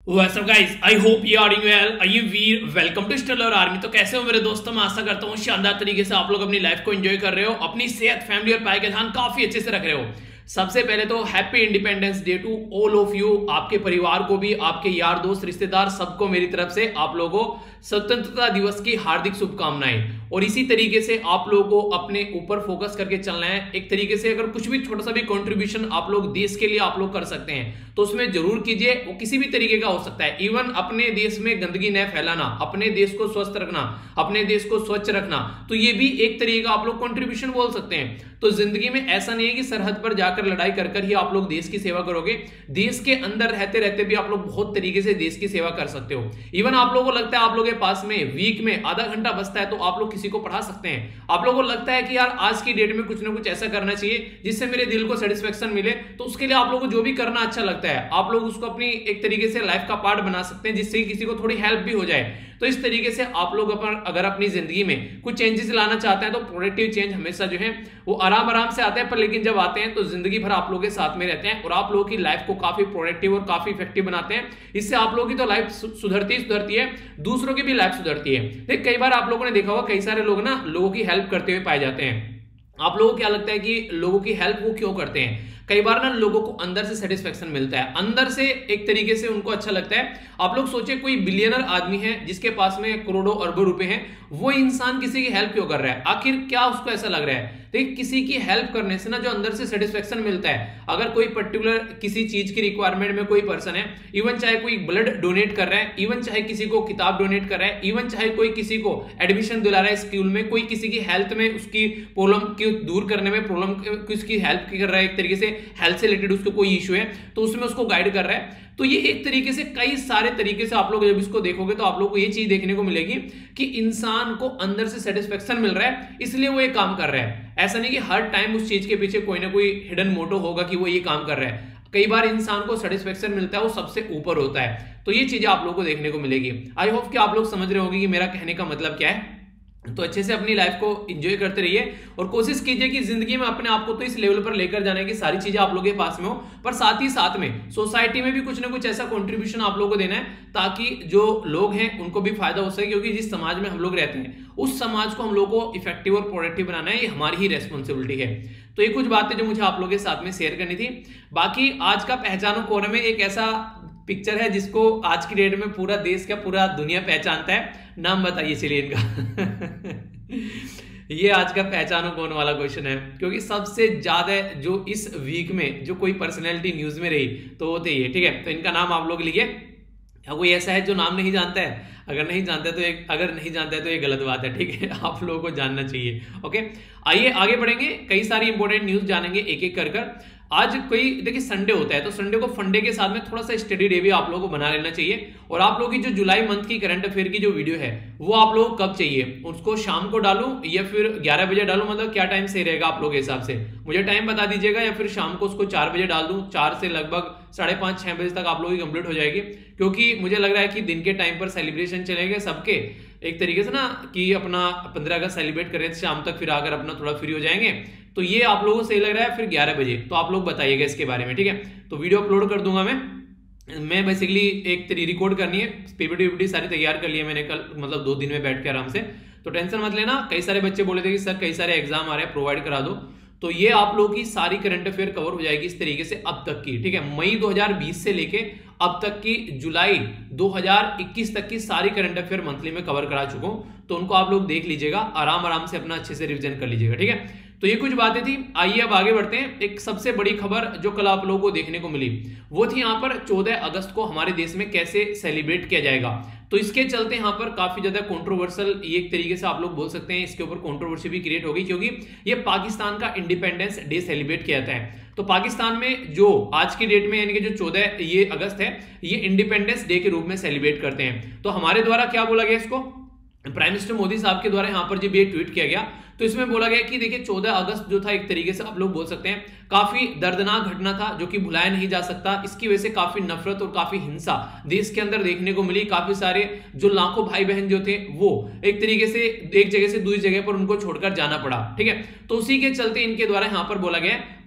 What's up guys? I hope you are doing well. आइए वीर, welcome to stellar army. तो कैसे हो मेरे दोस्तों? मैं आशा करता हूँ शानदार तरीके से आप लोग अपनी लाइफ को एंजॉय कर रहे हो, अपनी सेहत, फैमिली और पढ़ाई का ध्यान काफी अच्छे से रख रहे हो। सबसे पहले तो happy independence day to all of you. आपके परिवार को भी, आपके यार दोस्त रिश्तेदार सबको मेरी तरफ से आप लोगों को स्वतंत्रता दिवस की हार्दिक शुभकामनाएं। और इसी तरीके से आप लोगों को अपने ऊपर फोकस करके चलना है। एक तरीके से अगर कुछ भी छोटा सा भी कंट्रीब्यूशन आप लोग देश के लिए आप लोग कर सकते हैं तो उसमें जरूर कीजिए। वो किसी भी तरीके का हो सकता है। इवन अपने देश में गंदगी न फैलाना, अपने देश को स्वस्थ रखना, अपने देश को स्वच्छ रखना, तो ये भी एक तरीके का आप लोग कंट्रीब्यूशन बोल सकते हैं। तो जिंदगी में ऐसा नहीं है कि सरहद पर जाकर लड़ाई कर कर ही आप लोग देश की सेवा करोगे। देश के अंदर रहते रहते भी आप लोग बहुत तरीके से देश की सेवा कर सकते हो। इवन आप लोगों को लगता है आप लोगों के पास में वीक में आधा घंटा बचता है तो आप लोग किसी को पढ़ा सकते हैं। आप लोगों को लगता है कि यार आज की डेट में कुछ ना कुछ ऐसा करना चाहिए जिससे मेरे दिल को सेटिस्फेक्शन मिले, तो उसके लिए आप लोगों को जो भी करना अच्छा लगता है आप लोग उसको अपनी एक तरीके से लाइफ का पार्ट बना सकते हैं, जिससे किसी को थोड़ी हेल्प भी हो जाए। तो इस तरीके से आप लोग अगर अपनी जिंदगी में कुछ चेंजेस लाना चाहते हैं तो प्रोडक्टिव चेंज हमेशा जो है वो आराम आराम से आते हैं, पर लेकिन जब आते हैं तो जिंदगी भर आप लोगों के साथ में रहते हैं और आप लोगों की लाइफ को काफी प्रोडक्टिव और काफी इफेक्टिव बनाते हैं। इससे आप लोगों की तो लाइफ सुधरती है, दूसरों की भी लाइफ सुधरती है। देखिए कई बार आप लोगों ने देखा होगा कई सारे लोग ना लोगों की हेल्प करते हुए पाए जाते हैं। आप लोगों को क्या लगता है कि लोगों की हेल्प वो क्यों करते हैं? कई बार ना लोगों को अंदर से सेटिस्फेक्शन मिलता है, अंदर से एक तरीके से उनको अच्छा लगता है। आप लोग सोचे कोई बिलियनर आदमी है जिसके पास में करोड़ों अरबों रुपए हैं, वो इंसान किसी की हेल्प क्यों कर रहा है? आखिर क्या उसको ऐसा लग रहा है? देखिए किसी की हेल्प करने से ना जो अंदर से सेटिस्फेक्शन मिलता है, अगर कोई पर्टिकुलर किसी चीज की रिक्वायरमेंट में कोई पर्सन है, इवन चाहे कोई ब्लड डोनेट कर रहा है, इवन चाहे किसी को किताब डोनेट कर रहा है, इवन चाहे कोई किसी को एडमिशन दिला रहा है स्कूल में, कोई किसी की हेल्थ में उसकी प्रॉब्लम को दूर करने में प्रॉब्लम उसकी हेल्प कर रहा है, एक तरीके से हेल्थ से रिलेटेड उसको कोई इशू है तो उसमें उसको गाइड कर रहा है। तो ये एक तरीके से कई सारे तरीके से आप लोग जब इसको देखोगे तो आप लोग को ये चीज देखने को मिलेगी कि इंसान को अंदर से सेटिस्फेक्शन मिल रहा है, इसलिए वो ये काम कर रहा है। ऐसा नहीं कि हर टाइम उस चीज के पीछे कोई ना कोई हिडन मोटो होगा कि वो ये काम कर रहा है। कई बार इंसान को सेटिस्फेक्शन मिलता है वो सबसे ऊपर होता है। तो ये चीजें आप लोगों को देखने को मिलेगी। आई होप कि आप लोग समझ रहे होंगे कि मेरा कहने का मतलब क्या है। तो अच्छे से अपनी लाइफ को एंजॉय करते रहिए और कोशिश कीजिए कि जिंदगी में अपने आप को तो इस लेवल पर लेकर जाने की सारी चीजें आप लोगों के पास में हो, पर साथ ही साथ में सोसाइटी में भी कुछ ना कुछ ऐसा कंट्रीब्यूशन आप लोगों को देना है ताकि जो लोग हैं उनको भी फायदा हो सके। क्योंकि जिस समाज में हम लोग रहते हैं उस समाज को हम लोग को इफेक्टिव और प्रोडक्टिव बनाना है, ये हमारी ही रेस्पॉन्सिबिलिटी है। तो ये कुछ बातें जो मुझे आप लोगों के साथ में शेयर करनी थी। बाकी आज का पहचानो कोने में एक ऐसा पिक्चर है जिसको आज की डेट में पूरा देश का पूरा दुनिया पहचानता है। नाम बताइए चलिए इनका ये आज का पहचानो कौन वाला क्वेश्चन है, क्योंकि सबसे ज्यादा जो इस वीक में जो कोई पर्सनैलिटी न्यूज में रही तो वो थी ये। ठीक है, तो इनका नाम आप लोग लिखिए। कोई ऐसा है जो नाम नहीं जानता है? अगर नहीं जानता है तो ये गलत बात है। ठीक है, आप लोगों को जानना चाहिए। ओके, आइए आगे बढ़ेंगे, कई सारी इंपॉर्टेंट न्यूज जानेंगे एक एक कर। आज कोई देखिए संडे होता है तो संडे को फंडे के साथ में थोड़ा सा स्टडी डे भी आप लोगों को बना लेना चाहिए। और आप लोगों की जो जुलाई मंथ की करंट अफेयर की जो वीडियो है वो आप लोगों को कब चाहिए? उसको शाम को डालूं या फिर 11 बजे डालूं? मतलब क्या टाइम सही रहेगा आप लोगों के हिसाब से? मुझे टाइम बता दीजिएगा। या फिर शाम को उसको 4 बजे डाल दूं, 4 से लगभग 5:30-6 बजे तक आप लोगों की कंप्लीट हो जाएगी। क्योंकि मुझे लग रहा है कि दिन के टाइम पर सेलिब्रेशन चलेंगे सबके एक तरीके से ना, कि अपना 15 अगस्त सेलिब्रेट करें शाम तक, फिर आकर अपना थोड़ा फ्री हो जाएंगे। तो ये आप लोगों को सही लग रहा है फिर 11 बजे? तो आप लोग बताइएगा इसके बारे में। ठीक है, तो वीडियो अपलोड कर दूंगा मैं बेसिकली एक रिकॉर्ड करनी है, पीपीटी सारी तैयार कर ली है मैंने कल, मतलब 2 दिन में बैठ के आराम से। तो टेंशन मत लेना। कई सारे बच्चे बोले थे कि सर कई सारे एग्जाम आ रहे हैं, प्रोवाइड करा दो। तो ये आप लोगों की सारी करंट अफेयर कवर हो जाएगी इस तरीके से अब तक की। ठीक है, मई 2020 से लेके अब तक की जुलाई 2021 तक की सारी करंट अफेयर मंथली में कवर करा चुका हूं। तो उनको आप लोग देख लीजिएगा, आराम से अपना अच्छे से रिवीजन कर लीजिएगा। ठीक है, तो ये कुछ बातें थी। आइए अब आगे बढ़ते हैं। एक सबसे बड़ी खबर जो कल आप लोगों को देखने को मिली वो थी यहाँ पर 14 अगस्त को हमारे देश में कैसे सेलिब्रेट किया जाएगा। तो इसके चलते यहाँ पर काफी ज्यादा कंट्रोवर्शियल एक तरीके से आप लोग बोल सकते हैं, इसके ऊपर कंट्रोवर्सी भी क्रिएट होगी क्योंकि ये पाकिस्तान का इंडिपेंडेंस डे सेलिब्रेट किया जाता है। तो पाकिस्तान में जो आज की डेट में यानी कि जो 14 ये अगस्त है ये इंडिपेंडेंस डे के रूप में सेलिब्रेट करते हैं। तो हमारे द्वारा क्या बोला गया इसको, प्राइम मिनिस्टर मोदी साहब के द्वारा यहाँ पर जब ये ट्वीट किया गया तो इसमें बोला गया कि देखिए 14 अगस्त जो था एक तरीके से आप लोग बोल सकते हैं काफी दर्दनाक घटना था जो कि भुलाया नहीं जा सकता। इसकी वजह से काफी नफरत और काफी हिंसा देश के अंदर देखने को मिली। काफी सारे जो लाखों भाई बहन जो थे वो एक तरीके से एक जगह से दूसरी जगह पर उनको छोड़कर जाना पड़ा। ठीक है, तो उसी के चलते इनके द्वारा यहाँ पर बोला गया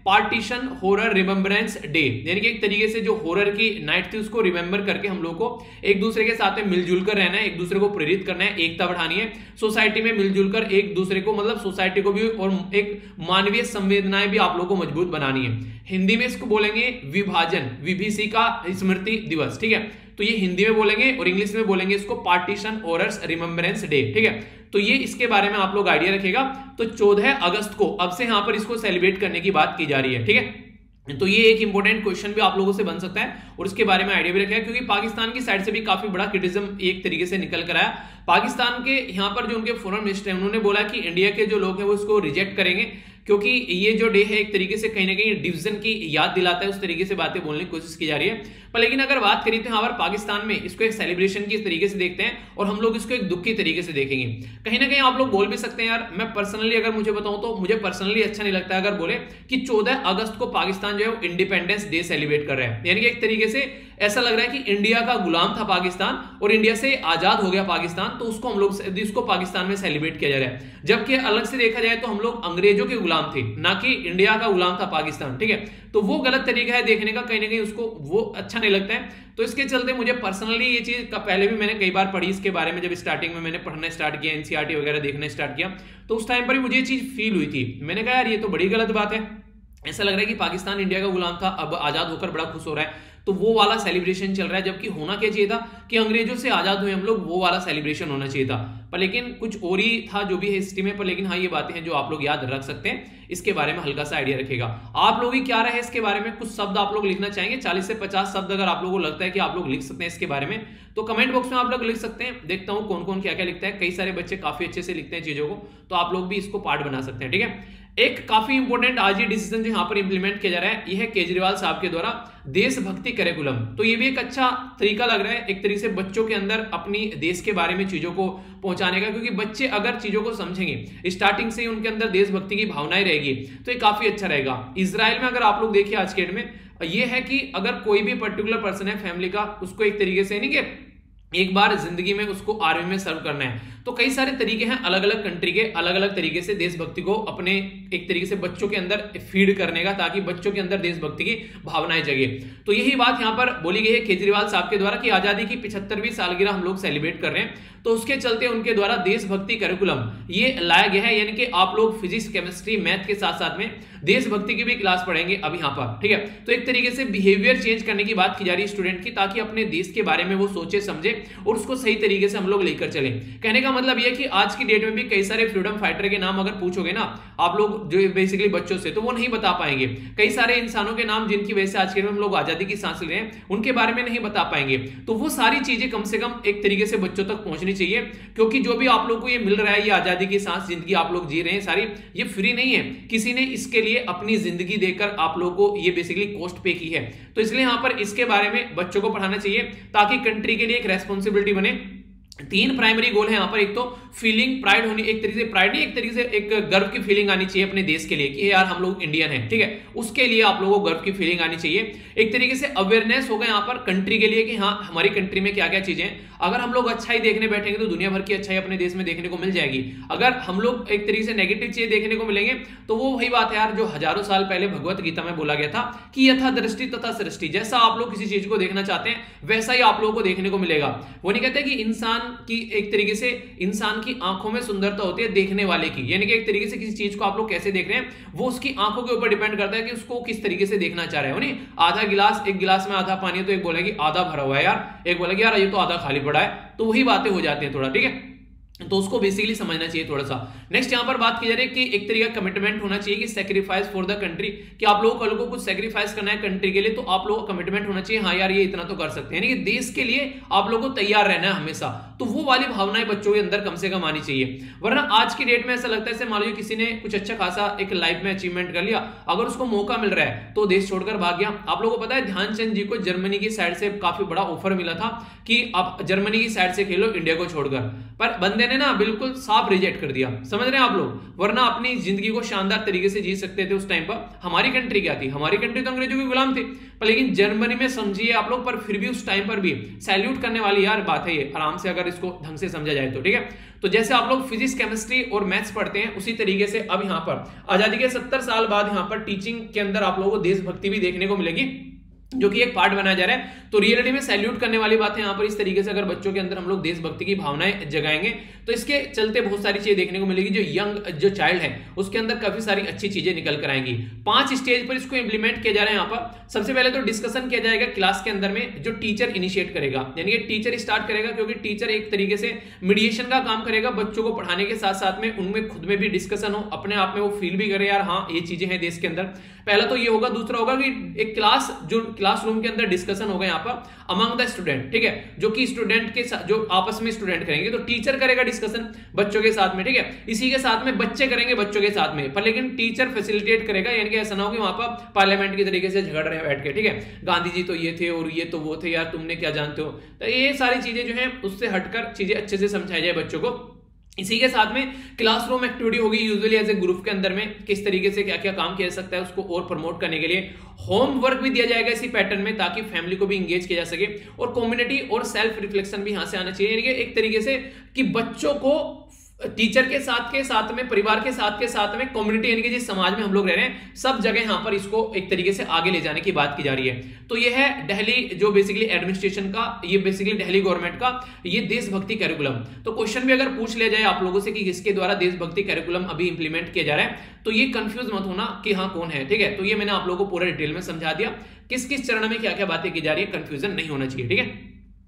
पार्टीशन हॉरर रिमेम्बरेंस डे, यानी कि एक तरीके से जो हॉरर की नाइट थी उसको रिमेंबर करके हम लोग को एक दूसरे के साथ में मिलजुल कर रहना है, एक दूसरे को प्रेरित करना है, एकता बढ़ानी है, सोसाइटी में मिलजुल कर एक दूसरे को मतलब सोसाइटी को भी और एक मानवीय संवेदनाएं भी आप लोग को मजबूत बनानी है। हिंदी में इसको बोलेंगे विभाजन विभीषिका स्मृति दिवस, ठीक है, तो ये हिंदी में बोलेंगे और इंग्लिश में बोलेंगे इसको पार्टीशन हॉरर्स रिमेम्बरेंस डे, ठीक है। तो ये इसके बारे में आप लोग आइडिया रखेगा। तो 14 अगस्त को अब से यहां पर इसको सेलिब्रेट करने की बात की जा रही है, ठीक है। तो ये एक इंपॉर्टेंट क्वेश्चन भी आप लोगों से बन सकता है और उसके बारे में आइडिया भी रखेगा, क्योंकि पाकिस्तान की साइड से भी काफी बड़ा क्रिटिसिज्म एक तरीके से निकल कर आया। पाकिस्तान के यहां पर जो उनके फॉरेन मिनिस्टर हैं उन्होंने बोला कि इंडिया के जो लोग हैं वो इसको रिजेक्ट करेंगे, क्योंकि ये जो डे है एक तरीके से कहीं ना कहीं डिवीजन की याद दिलाता है, उस तरीके से बातें बोलने की कोशिश की जा रही है। पर लेकिन अगर बात करें तो यहाँ पर पाकिस्तान में इसको एक सेलिब्रेशन की तरीके से देखते हैं और हम लोग इसको एक दुख की तरीके से देखेंगे। कहीं ना कहीं आप लोग बोल भी सकते हैं यार, मैं पर्सनली अगर मुझे बताऊं तो मुझे पर्सनली अच्छा नहीं लगता अगर बोले कि 14 अगस्त को पाकिस्तान जो है वो इंडिपेंडेंस डे सेलिब्रेट कर रहा है, यानी कि एक तरीके से ऐसा लग रहा है कि इंडिया का गुलाम था पाकिस्तान और इंडिया से आजाद हो गया पाकिस्तान, तो उसको हम लोग इसको पाकिस्तान में सेलिब्रेट किया जा रहा है। जबकि अलग से देखा जाए तो हम लोग अंग्रेजों के गुलाम थे, ना कि इंडिया का गुलाम था पाकिस्तान, ठीक है। तो वो गलत तरीका है देखने का, कहीं ना कहीं उसको वो अच्छा नहीं लगता है। तो इसके चलते मुझे पर्सनली ये चीज का पहले भी मैंने कई बार पढ़ी इसके बारे में, जब स्टार्टिंग में मैंने पढ़ना स्टार्ट किया, एनसीईआरटी वगैरह देखना स्टार्ट किया, तो उस टाइम पर भी मुझे ये चीज फील हुई थी। मैंने कहा यार ये तो बड़ी गलत बात है, ऐसा लग रहा है कि पाकिस्तान इंडिया का गुलाम था, अब आजाद होकर बड़ा खुश हो रहा है, तो वो वाला सेलिब्रेशन चल रहा है। जबकि होना क्या चाहिए था कि अंग्रेजों से आजाद हुए हम लोग, वो वाला सेलिब्रेशन होना चाहिए था, पर लेकिन कुछ और ही था जो भी है हिस्ट्री में। पर लेकिन हाँ, ये बातें हैं जो आप लोग याद रख सकते हैं, इसके बारे में हल्का सा आइडिया रखेगा। आप लोग ही क्या रहे इसके बारे में, कुछ शब्द आप लोग लिखना चाहेंगे, 40 से 50 शब्द अगर आप लोगों को लगता है कि आप लोग लिख सकते हैं इसके बारे में, तो कमेंट बॉक्स में आप लोग लिख सकते हैं। देखता हूं कौन कौन क्या क्या लिखता है। कई सारे बच्चे काफी अच्छे से लिखते हैं चीजों को, तो आप लोग भी इसको पार्ट बना सकते हैं, ठीक है। एक काफी इंपॉर्टेंट आज ये डिसीजन जो यहाँ पर इंप्लीमेंट किया जा रहा है, यह है केजरीवाल साहब के द्वारा देशभक्ति करिकुलम। तो ये भी एक अच्छा तरीका लग रहा है एक तरीके से बच्चों के अंदर अपनी देश के बारे में चीजों को पहुंचाने का, क्योंकि बच्चे अगर चीजों को समझेंगे, स्टार्टिंग से ही उनके अंदर देशभक्ति की भावनाएं रहेगी, तो ये काफी अच्छा रहेगा। इजराइल में अगर आप लोग देखिए आज के डेट में ये है कि अगर कोई भी पर्टिकुलर पर्सन है फैमिली का, उसको एक तरीके से नहीं कि एक बार जिंदगी में उसको आर्मी में सर्व करना है, तो कई सारे तरीके हैं अलग अलग कंट्री के, अलग अलग तरीके से देशभक्ति को अपने एक तरीके से बच्चों के अंदर फीड करने का, ताकि बच्चों के अंदर देशभक्ति की भावनाएं जगे। तो यही बात यहां पर बोली गई है केजरीवाल साहब के द्वारा कि आजादी की 75वीं सालगिरह हम लोग सेलिब्रेट कर रहे हैं, तो उसके चलते उनके द्वारा देशभक्ति करिकुलम ये लाया गया है, यानी कि आप लोग फिजिक्स केमिस्ट्री मैथ के साथ साथ में देशभक्ति की भी क्लास पढ़ेंगे अब यहाँ पर, ठीक है। तो एक तरीके से बिहेवियर चेंज करने की बात की जा रही है स्टूडेंट की, ताकि अपने देश के बारे में वो सोचे समझे और उसको सही तरीके से हम लोग लेकर चलें। कहने का मतलब ये कि आज की डेट में भी कई सारे फ्रीडम फाइटर के नाम अगर पूछोगे ना आप लोग जो बेसिकली बच्चों से, तो वो नहीं बता पाएंगे। कई सारे इंसानों के नाम जिनकी वजह से आज के डेट में हम लोग आजादी की सांस ले रहे हैं, उनके बारे में नहीं बता पाएंगे। तो वो सारी चीजें कम से कम एक तरीके से बच्चों तक पहुंचनी चाहिए, क्योंकि जो भी आप लोग को ये मिल रहा है, ये आजादी की सांस जिंदगी आप लोग जी रहे हैं सारी, ये फ्री नहीं है, किसी ने इसके लिए अपनी जिंदगी देकर आप लोगों को ये बेसिकली कॉस्ट पे की है। तो इसलिए यहां पर इसके बारे में बच्चों को पढ़ाना चाहिए, ताकि कंट्री के लिए एक रेस्पॉन्सिबिलिटी बने। 3 प्राइमरी गोल है यहाँ पर, एक तो फीलिंग प्राइड होनी, एक तरीके से प्राइड नहीं, एक तरीके से एक गर्व की फीलिंग आनी चाहिए अपने देश के लिए कि यार हम लोग इंडियन हैं, ठीक है, उसके लिए आप लोगों को गर्व की फीलिंग आनी चाहिए। एक तरीके से अवेयरनेस होगा यहाँ पर कंट्री के लिए कि हाँ हमारी कंट्री में क्या क्या चीजें हैं। अगर हम लोग अच्छाई देखने बैठेंगे तो दुनिया भर की अच्छाई अपने देश में देखने को मिल जाएगी। अगर हम लोग एक तरीके से नेगेटिव चीजें देखने को मिलेंगे, तो वो वही बात है यार जो हजारों साल पहले भगवत गीता में बोला गया था कि यथा दृष्टि तथा सृष्टि, जैसा आप लोग किसी चीज को देखना चाहते हैं वैसा ही आप लोगों को देखने को मिलेगा। वो नहीं कहते कि इंसान की एक तरीके से इंसान की आंखों में सुंदरता होती है देखने वाले की, यानी कि एक तरीके से किसी चीज को आप लोग कैसे देख रहे हैं वो उसकी आंखों के ऊपर डिपेंड करता है कि उसको किस तरीके से देखना चाह रहे हो। नहीं आधा गिलास, एक गिलास में आधा पानी है तो एक बोलेगी आधा भरा हुआ है यार, एक बोलेगी यार ये तो आधा खाली पड़ा है, तो वही बातें हो जाती हैं थोड़ा, ठीक है। तो उसको बेसिकली समझना चाहिए थोड़ा सा। नेक्स्ट यहां पर बात की जा रही है कि एक तरीका कमिटमेंट होना चाहिए कि सैक्रिफाइस फॉर द कंट्री, कि आप लोगों को कल को कुछ सैक्रिफाइस करना है कंट्री के लिए, तो आप लोगों का कमिटमेंट होना चाहिए हाँ यार ये इतना तो कर सकते हैं, यानी कि देश के लिए आप लोगों को तैयार रहना है हमेशा। तो वो वाली भावनाएं बच्चों के अंदर कम से कम आनी चाहिए, वरना आज की डेट में ऐसा लगता है मान लीजिए किसी ने कुछ अच्छा खासा एक लाइफ में अचीवमेंट कर लिया, अगर उसको मौका मिल रहा है तो देश छोड़कर भाग गया। आप लोगों को पता है ध्यानचंद जी को जर्मनी की साइड से काफी बड़ा ऑफर मिला था कि आप जर्मनी की साइड से खेलो इंडिया को छोड़कर, पर बंदे ने ना बिल्कुल साफ रिजेक्ट कर दिया, समझ रहे हैं आप लोग, वरना अपनी जिंदगी को शानदार तरीके से जी सकते थे उस टाइम पर। हमारी कंट्री क्या थी, हमारी कंट्री तो अंग्रेजों के गुलाम थे, पर लेकिन जर्मनी में समझिए आप लोग, पर फिर भी उस टाइम पर भी सैल्यूट करने वाली यार बात है ये, आराम से अगर इसको ढंग से समझा जाए तो, ठीक है। तो जैसे आप लोग फिजिक्स, केमिस्ट्री और मैथ्स पढ़ते हैं, उसी तरीके से अब यहाँ पर आजादी के 70 साल बाद यहाँ पर टीचिंग के अंदर आप लोगों को देशभक्ति भी देखने को मिलेगी, जो कि एक पार्ट बनाया जा रहा है। तो रियलिटी में सैल्यूट करने वाली बात है यहाँ पर। इस तरीके से अगर बच्चों के अंदर हम लोग देशभक्ति की भावनाएं जगाएंगे तो इसके चलते बहुत सारी चीजें देखने को मिलेगी। जो यंग जो चाइल्ड है उसके अंदर काफी सारी अच्छी चीजें निकल कर आएंगी। 5 स्टेज पर इसको इंप्लीमेंट किया जा रहा है यहाँ पर। सबसे पहले तो डिस्कशन किया जाएगा क्लास के अंदर में, जो टीचर इनिशिएट करेगा, यानी कि टीचर स्टार्ट करेगा, क्योंकि टीचर एक तरीके से मीडिएशन का काम करेगा बच्चों को पढ़ाने के साथ साथ में उनमें खुद में भी डिस्कशन हो, अपने आप में वो फील भी करे यार हाँ ये चीजें हैं देश के अंदर। पहला तो ये होगा। दूसरा होगा कि एक क्लास, जो क्लासरूम के अंदर डिस्कशन होगा यहाँ पर अमंग द स्टूडेंट, ठीक है, जो कि स्टूडेंट के साथ, जो आपस में स्टूडेंट करेंगे, तो टीचर करेगा डिस्कशन बच्चों के साथ में, ठीक है। इसी के साथ में बच्चे करेंगे बच्चों के साथ में, पर लेकिन टीचर फैसिलिटेट करेगा, यानी कि ऐसा ना हो कि वहां पर पार्लियामेंट की तरीके से झगड़ रहे हैं बैठ के, ठीक है, गांधी जी तो ये थे और ये तो वो थे, यार तुमने क्या जानते हो। तो ये सारी चीजें जो है उससे हटकर चीजें अच्छे से समझाई जाए बच्चों को। इसी के साथ में क्लासरूम एक्टिविटी होगी यूजुअली एज ए ग्रुप के अंदर में, किस तरीके से क्या क्या काम किया जा सकता है उसको और प्रमोट करने के लिए। होमवर्क भी दिया जाएगा इसी पैटर्न में, ताकि फैमिली को भी इंगेज किया जा सके, और कम्युनिटी और सेल्फ रिफ्लेक्शन भी यहां से आना चाहिए, यानी कि एक तरीके से कि बच्चों को टीचर के साथ में, परिवार के साथ में कम्युनिटी, यानी कि जिस समाज में हम लोग रह रहे हैं सब जगह यहां पर इसको एक तरीके से आगे ले जाने की बात की जा रही है। तो ये है दिल्ली जो बेसिकली एडमिनिस्ट्रेशन का, ये बेसिकली दिल्ली गवर्नमेंट का ये देशभक्ति कैरिकुलम। तो क्वेश्चन भी अगर पूछ लिया जाए आप लोगों से कि किसके द्वारा देशभक्ति कैरिकुलम अभी इंप्लीमेंट किया जा रहा है, तो ये कंफ्यूज मत होना कि हाँ कौन है, ठीक है। तो ये मैंने आप लोगों को पूरा डिटेल में समझा दिया किस किस चरण में क्या क्या बातें की जा रही है, कंफ्यूजन नहीं होना चाहिए, ठीक है।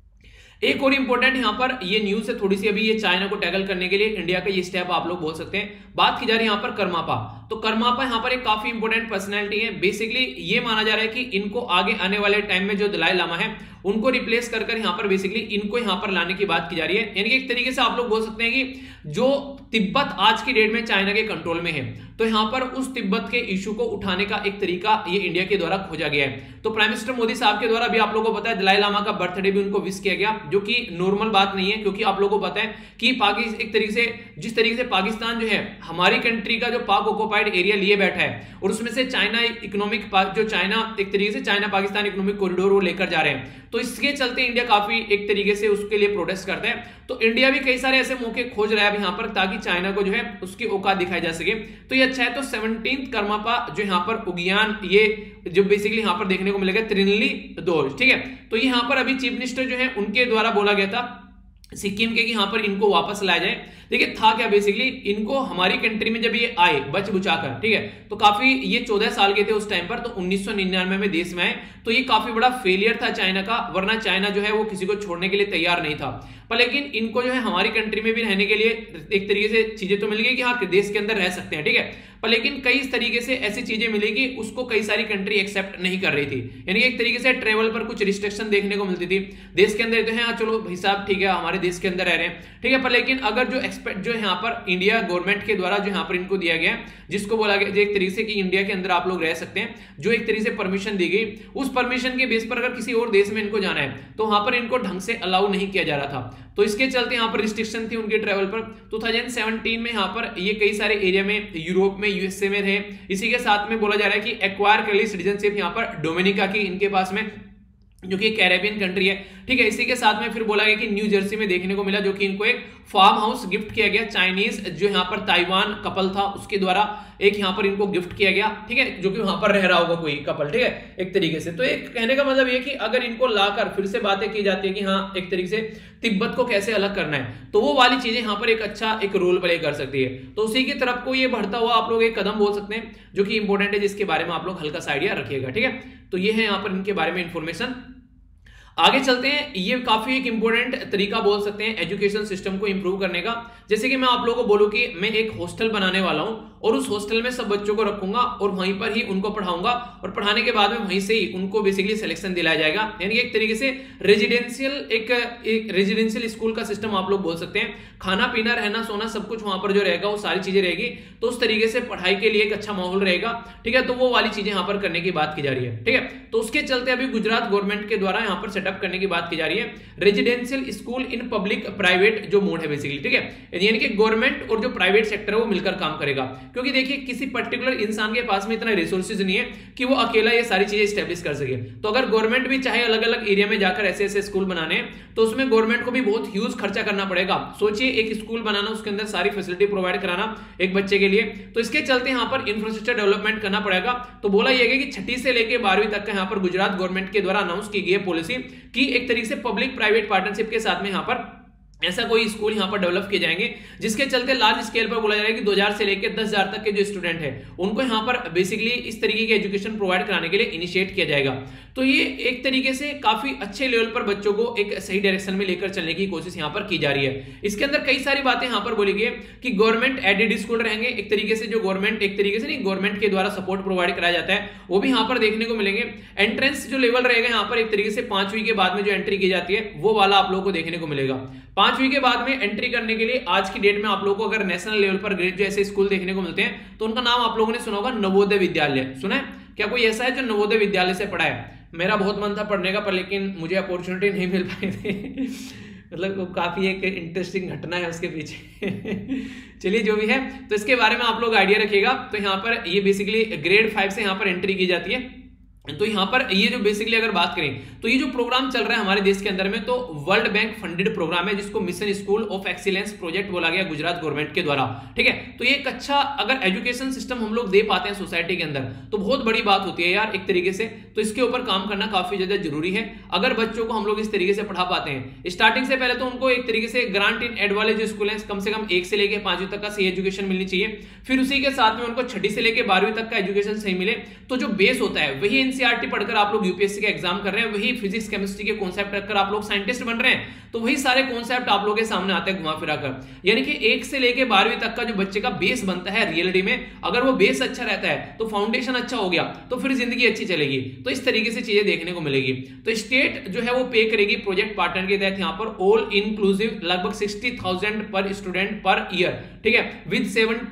एक और इंपॉर्टेंट यहां पर ये न्यूज है थोड़ी सी, अभी ये चाइना को टैकल करने के लिए इंडिया का ये स्टेप आप लोग बोल सकते हैं। बात की जा रही है यहां पर करमापा। तो करमापा यहां पर एक काफी इंपॉर्टेंट पर्सनैलिटी है। बेसिकली ये माना जा रहा है कि इनको आगे आने वाले टाइम में जो दलाई लामा है उनको रिप्लेस कर यहां पर बेसिकली इनको यहां पर लाने की बात की जा रही है। यानी कि एक तरीके से आप लोग बोल सकते हैं कि जो तिब्बत आज की डेट में चाइना के कंट्रोल में है, तो यहां पर उस तिब्बत के इशू को उठाने का एक तरीका ये इंडिया के द्वारा खोजा गया है। तो प्राइम मिनिस्टर मोदी साहब के द्वारा भी आप लोगों को पता है दलाई लामा का बर्थडे भी उनको विश किया गया, जो कि नॉर्मल बात नहीं है, क्योंकि आप लोगों को पता है कि पाकिस्तान एक तरीके से, जिस तरीके से पाकिस्तान जो है हमारी कंट्री का जो पाक ऑक्युपाइड एरिया लिए बैठा है, और उसमें से चाइना इकोनॉमिक, जो चाइना एक तरीके से चाइना पाकिस्तान इकोनॉमिक कॉरिडोर वो लेकर जा रहे हैं, तो इसके चलते इंडिया काफी एक तरीके से उसके लिए प्रोटेस्ट करता है। तो इंडिया भी कई सारे ऐसे मौके खोज रहा है यहां पर, ताकि चाइना को जो है उसकी औकात दिखाई जा सके। तो ये अच्छा है। तो 17th करमापा जो यहां पर उगियान, ये जो बेसिकली यहां पर देखने को मिलेगा त्रिनली दोष, ठीक है। तो यहां पर अभी चीफ मिनिस्टर जो है उनके द्वारा बोला गया था सिक्किम के कि यहां पर इनको वापस लाया जाए। देखिए था क्या, बेसिकली इनको हमारी कंट्री में जब ये आए बच बुचाकर, ठीक है, तो काफी ये 14 साल के थे उस टाइम पर, तो 1999 में देश में आए। तो ये काफी बड़ा फेलियर था चाइना का, वरना चाइना जो है वो किसी को छोड़ने के लिए तैयार नहीं था। पर लेकिन इनको जो है हमारी कंट्री में भी रहने के लिए एक तरीके से चीजें तो मिल गई कि हाँ देश के अंदर रह सकते हैं, ठीक है, पर लेकिन कई तरीके से ऐसी चीजें मिलेगी उसको कई सारी कंट्री एक्सेप्ट नहीं कर रही थी। यानी एक तरीके से ट्रेवल पर कुछ रिस्ट्रिक्शन देखने को मिलती थी। देश के अंदर तो है हाँ चलो भाई साहब ठीक है हमारे देश के अंदर रह रहे हैं, ठीक है, पर लेकिन अगर जो एक्सपेक्ट जो यहाँ पर इंडिया गवर्नमेंट के द्वारा जो यहाँ पर इनको दिया गया, जिसको बोला गया एक तरीके से कि इंडिया के अंदर आप लोग रह सकते हैं, जो एक तरीके से परमिशन दी गई, उस परमिशन के बेस पर अगर किसी और देश में इनको जाना है तो वहां पर इनको ढंग से अलाउ नहीं किया जा रहा था। तो इसके चलते यहाँ पर रिस्ट्रिक्शन थी उनके ट्रेवल पर। 2017 में यहाँ पर ये कई सारे एरिया में यूरोप में, यूएसए में रहे। इसी के साथ में बोला जा रहा है कि एक्वायर कर ली सिटीजनशिप यहाँ पर डोमिनिका की इनके पास में, जो कि कैरेबियन कंट्री है, ठीक है। इसी के साथ में फिर बोला गया कि न्यू जर्सी में देखने को मिला, जो कि इनको एक फार्म हाउस गिफ्ट किया गया। चाइनीज जो यहाँ पर ताइवान कपल था उसके द्वारा एक यहाँ पर इनको गिफ्ट किया गया, ठीक है, जो कि वहां पर रह रहा होगा कोई कपल, ठीक है, एक तरीके से। तो एक कहने का मतलब ये कि अगर इनको लाकर फिर से बातें की जाती है कि हाँ एक तरीके से तिब्बत को कैसे अलग करना है, तो वो वाली चीजें यहाँ पर एक अच्छा एक रोल प्ले कर सकती है। तो उसी की तरफ को ये बढ़ता हुआ आप लोग एक कदम बोल सकते हैं, जो कि इंपॉर्टेंट है, जिसके बारे में आप लोग हल्का सा आइडिया रखिएगा, ठीक है। तो ये है यहाँ पर इनके बारे में इंफॉर्मेशन। आगे चलते हैं। ये काफी एक इंपॉर्टेंट तरीका बोल सकते हैं एजुकेशन सिस्टम को इंप्रूव करने का। जैसे कि मैं आप लोगों को बोलूं कि मैं एक हॉस्टल बनाने वाला हूं और उस हॉस्टल में सब बच्चों को रखूंगा और वहीं पर ही उनको पढ़ाऊंगा, और पढ़ाने के बाद में वहीं से ही उनको बेसिकली सिलेक्शन दिलाया जाएगा। यानी एक तरीके से रेजिडेंशियल एक रेजिडेंशियल स्कूल का सिस्टम आप लोग बोल सकते हैं। खाना पीना रहना सोना सब कुछ वहां पर जो रहेगा वो सारी चीजें रहेगी, तो उस तरीके से पढ़ाई के लिए एक अच्छा माहौल रहेगा, ठीक है। तो वो वाली चीजें यहाँ पर करने की बात की जा रही है, ठीक है। तो उसके चलते अभी गुजरात गवर्नमेंट के द्वारा यहाँ पर सेटअप करने की बात की जा रही है residential school in public private जो मोड है बेसिकली, ठीक है। यानी कि गवर्नमेंट और जो प्राइवेट सेक्टर है वो मिलकर काम करेगा। क्योंकि देखिए किसी पर्टिकुलर इंसान के पास में इतना रिसोर्सेज नहीं है कि वो अकेला ये सारी चीजें स्टैब्लिश कर सके। तो अगर गवर्नमेंट भी चाहे अलग अलग एरिया में जाकर ऐसे ऐसे स्कूल बनाने, तो उसमें गवर्नमेंट को भी बहुत ह्यूज खर्चा करना पड़ेगा। सोचिए एक स्कूल बनाना, उसके अंदर सारी फैसिलिटी प्रोवाइड कराना एक बच्चे के लिए, तो इसके चलते यहाँ पर इंफ्रास्ट्रक्चर डेवलपमेंट करना पड़ेगा। तो बोला यह गया कि 6ठी से लेकर 12वीं तक का यहाँ पर गुजरात गवर्नमेंट के द्वारा अनाउंस की गई है पॉलिसी कि एक तरीके से पब्लिक प्राइवेट पार्टनरशिप के साथ में यहाँ पर ऐसा कोई स्कूल यहां पर डेवलप किए जाएंगे, जिसके चलते लार्ज स्केल पर बोला जा रहा है कि 2000 से लेकर 10,000 तक के जो स्टूडेंट है उनको यहां पर बेसिकली इस तरीके की एजुकेशन प्रोवाइड कराने के लिए इनिशिएट किया जाएगा। तो ये एक तरीके से काफी अच्छे लेवल पर बच्चों को एक सही डायरेक्शन में लेकर चलने की कोशिश यहां पर की जा रही है। इसके अंदर कई सारी बातें यहां पर बोली गई कि गवर्नमेंट एडेड स्कूल रहेंगे, एक तरीके से जो गवर्नमेंट एक तरीके से नहीं गवर्नमेंट के द्वारा सपोर्ट प्रोवाइड कराया जाता है वो भी यहां पर देखने को मिलेंगे। एंट्रेंस जो लेवल रहेगा यहां पर एक तरीके से 5वीं के बाद में जो एंट्री की जाती है वो वाला आप लोगों को देखने को मिलेगा। 5वीं के बाद में एंट्री करने के लिए आज की डेट में आप लोगों को अगर नेशनल लेवल पर ग्रेड जैसे स्कूल देखने को मिलते हैं तो उनका नाम आप लोगों ने सुना होगा नवोदय विद्यालय। सुना है क्या कोई ऐसा है जो नवोदय विद्यालय से पढ़ा है? मेरा बहुत मन था पढ़ने का, पर लेकिन मुझे अपॉर्चुनिटी नहीं मिल पाई थी। मतलब काफी एक इंटरेस्टिंग घटना है उसके पीछे। चलिए जो भी है, तो इसके बारे में आप लोग आइडिया रखिएगा। तो यहाँ पर ये बेसिकली ग्रेड 5 से यहाँ पर एंट्री की जाती है। तो यहाँ पर ये जो बेसिकली अगर बात करें तो ये जो प्रोग्राम चल रहा है हमारे देश के अंदर में, तो वर्ल्ड बैंक फंडेड प्रोग्राम है जिसको mission school of excellence project बोला गया गुजरात गवर्नमेंट के द्वारा। ठीक है, तो ये एक अच्छा अगर एजुकेशन सिस्टम हम लोग दे पाते हैं सोसाइटी के अंदर तो बहुत बड़ी बात होती है यार एक तरीके से। तो इसके ऊपर काम करना काफी ज्यादा जरूरी है। अगर बच्चों को हम लोग इस तरीके से पढ़ा पाते हैं, स्टार्टिंग से पहले तो उनको एक तरीके से ग्रांट इन एड वाले जो स्कूल है कम से कम 1 से लेकर 5वीं तक का सही एजुकेशन मिलनी चाहिए। फिर उसी के साथ में उनको 6ठी से लेकर 12वीं तक का एजुकेशन सही मिले। तो जो बेस होता है वही एनसीईआरटी पढ़कर आप लोग यूपीएससी का एग्जाम कर रहे हैं, वही फिजिक्स केमिस्ट्री के कॉन्सेप्ट रखकर आप लोग साइंटिस्ट बन रहे हैं, तो वही सारे कॉन्सेप्ट आप लोगों के सामने आते हैं घुमा फिरा कर। यानी कि 1 से लेकर 12वीं तक का जो बच्चे का बेस बनता है रियलिटी में, अगर वो बेस अच्छा रहता है तो फाउंडेशन अच्छा हो गया तो फिर जिंदगी अच्छी चलेगी। तो इस तरीके से चीजें देखने को मिलेगी। तो स्टेट जो है वो पे करेगी प्रोजेक्ट पार्टनर के तहत यहाँ पर ऑल इंक्लूसिव लगभग 60,000 पर स्टूडेंट पर ईयर। ठीक है, विद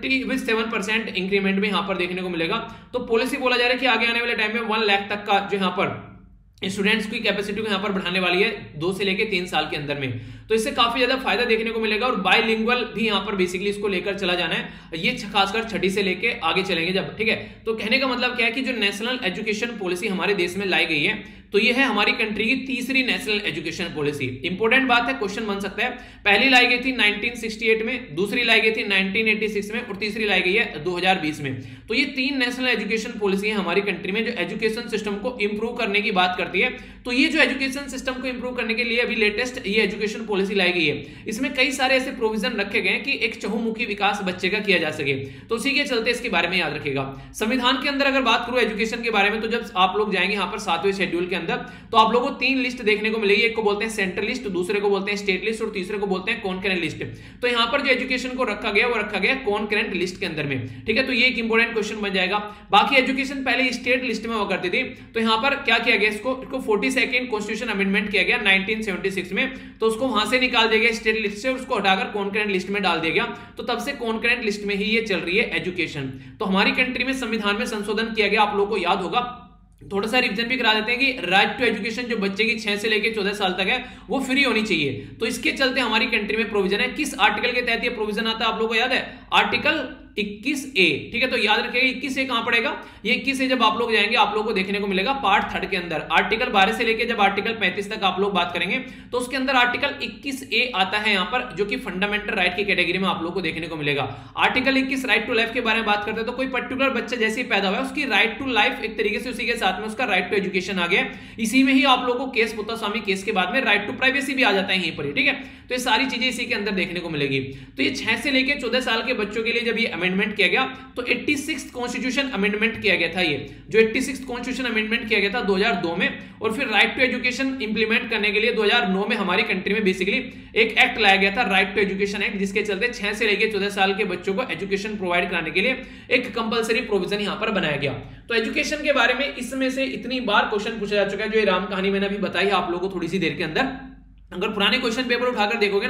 7% इंक्रीमेंट में यहाँ पर देखने को मिलेगा। तो पॉलिसी बोला जा रहा है कि आगे आने वाले टाइम में 1 लाख तक का जो यहाँ पर स्टूडेंट्स की कैपेसिटी को यहाँ पर बढ़ाने वाली है 2 से लेकर 3 साल के अंदर में। तो इससे काफी ज्यादा फायदा देखने को मिलेगा। और बाइलिंगुअल भी यहाँ पर बेसिकली इसको लेकर चला जाना है, ये खासकर 6ठी से लेके आगे चलेंगे जब। ठीक है, तो कहने का मतलब क्या है कि जो नेशनल एजुकेशन पॉलिसी हमारे देश में लाई गई है तो ये है हमारी कंट्री की तीसरी नेशनल एजुकेशन पॉलिसी। इंपॉर्टेंट बात है, क्वेश्चन बन सकता है। पहली लाई गई थी 1968 में, दूसरी लाई गई थी 1986 में और तीसरी लाई गई है 2020 में। तो ये 3 नेशनल एजुकेशन पॉलिसी है हमारी कंट्री में जो एजुकेशन सिस्टम को इंप्रूव करने की बात करती है। तो ये जो एजुकेशन सिस्टम को इंप्रूव करने के लिए अभी लेटेस्ट ये एजुकेशन पॉलिसी लाई गई है, इसमें कई सारे ऐसे प्रोविजन रखे गए कि एक चहुमुखी विकास बच्चे का किया जा सके। तो उसी के चलते इसके बारे में याद रखिएगा। संविधान के अंदर अगर बात करूं एजुकेशन के बारे में, तो जब आप लोग जाएंगे यहाँ पर 7वें शेड्यूल के अंदर, तो आप लोगों को 3 लिस्ट देखने को मिलेगी। एक को बोलते हैं सेंट्रल लिस्ट, दूसरे को बोलते हैं स्टेट लिस्ट और तीसरे को बोलते हैं कॉन्करेंट लिस्ट। तो यहाँ पर जो एजुकेशन को रखा गया वो रखा गया कॉन्करेंट लिस्ट के अंदर में। ठीक है, तो ये एक इंपॉर्टेंट क्वेश्चन बन जाएगा। बाकी एजुकेशन पहले स्टेट लिस्ट में हुआ करती थी, तो यहाँ पर क्या किया गया, इसको 42nd कॉन्स्टिट्यूशन अमेंडमेंट किया गया 1976 में। तो उसको वहां से निकाल दिया गया स्टेट लिस्ट से और उसको हटाकर कॉन्करेंट लिस्ट में डाल दिया गया। तो तब से कॉन्करेंट लिस्ट में ही ये चल रही है एजुकेशन। तो हमारी कंट्री में संविधान में संशोधन किया गया, आप लोगों को याद होगा। थोड़ा सा रिवीजन भी करा देते हैं कि राइट टू एजुकेशन जो बच्चे की 6 से लेकर 14 साल तक है वो फ्री होनी चाहिए। तो इसके चलते हमारी कंट्री में प्रोविजन है। किस आर्टिकल के तहत ये प्रोविजन आता है आप लोगों को याद है? Article 21A। ठीक है, तो याद रखिएगा 21A कहां पड़ेगा? ये 21A जब आप लोग जाएंगे आप लोग को देखने को मिलेगा पार्ट 3 के अंदर। आर्टिकल 12 से लेकर जब आर्टिकल 35 तक आप लोग बात करेंगे तो उसके अंदर आर्टिकल 21A आता है यहाँ पर, जो कि फंडामेंटल राइट की कैटेगरी में आप लोग को देखने को मिलेगा। आर्टिकल 21 राइट टू लाइफ के बारे में बात करते हैं। तो कोई पर्टिकुलर बच्चा जैसे ही पैदा हुआ है उसकी राइट टू लाइफ एक तरीके से उसी के साथ में उसका राइट टू एजुकेशन आ गया। इसी में ही आप लोगों को केस पुत्तास्वामी केस के बाद में राइट टू प्राइवेसी भी आ जाता है यहीं पर ही। ठीक है, तो ये सारी चीजें इसी के अंदर देखने को मिलेगी। तो ये 6 से लेकर 14 साल के बच्चों के लिए जब ये अमेंडमेंट किया गया तो 86th कॉन्स्टिट्यूशन अमेंडमेंट किया गया था। ये जो 86th कॉन्स्टिट्यूशन अमेंडमेंट किया गया था 2002 में, और फिर राइट टू एजुकेशन इंप्लीमेंट करने के लिए 2009 में हमारी कंट्री में बेसिकली एक एक्ट लाया गया था, राइट टू एजुकेशन एक्ट, जिसके चलते 6 से लेकर 14 साल के बच्चों को एजुकेशन प्रोवाइड कराने के लिए एक कंपलसरी प्रोविजन यहां पर बनाया गया। तो एजुकेशन के बारे में इसमें से इतनी बार क्वेश्चन पूछा जा चुका है, जो ये राम कहानी मैंने अभी बताई है आप लोगों को थोड़ी सी देर के अंदर। अगर पुराने क्वेश्चन पेपर उठाकर देखोगे ना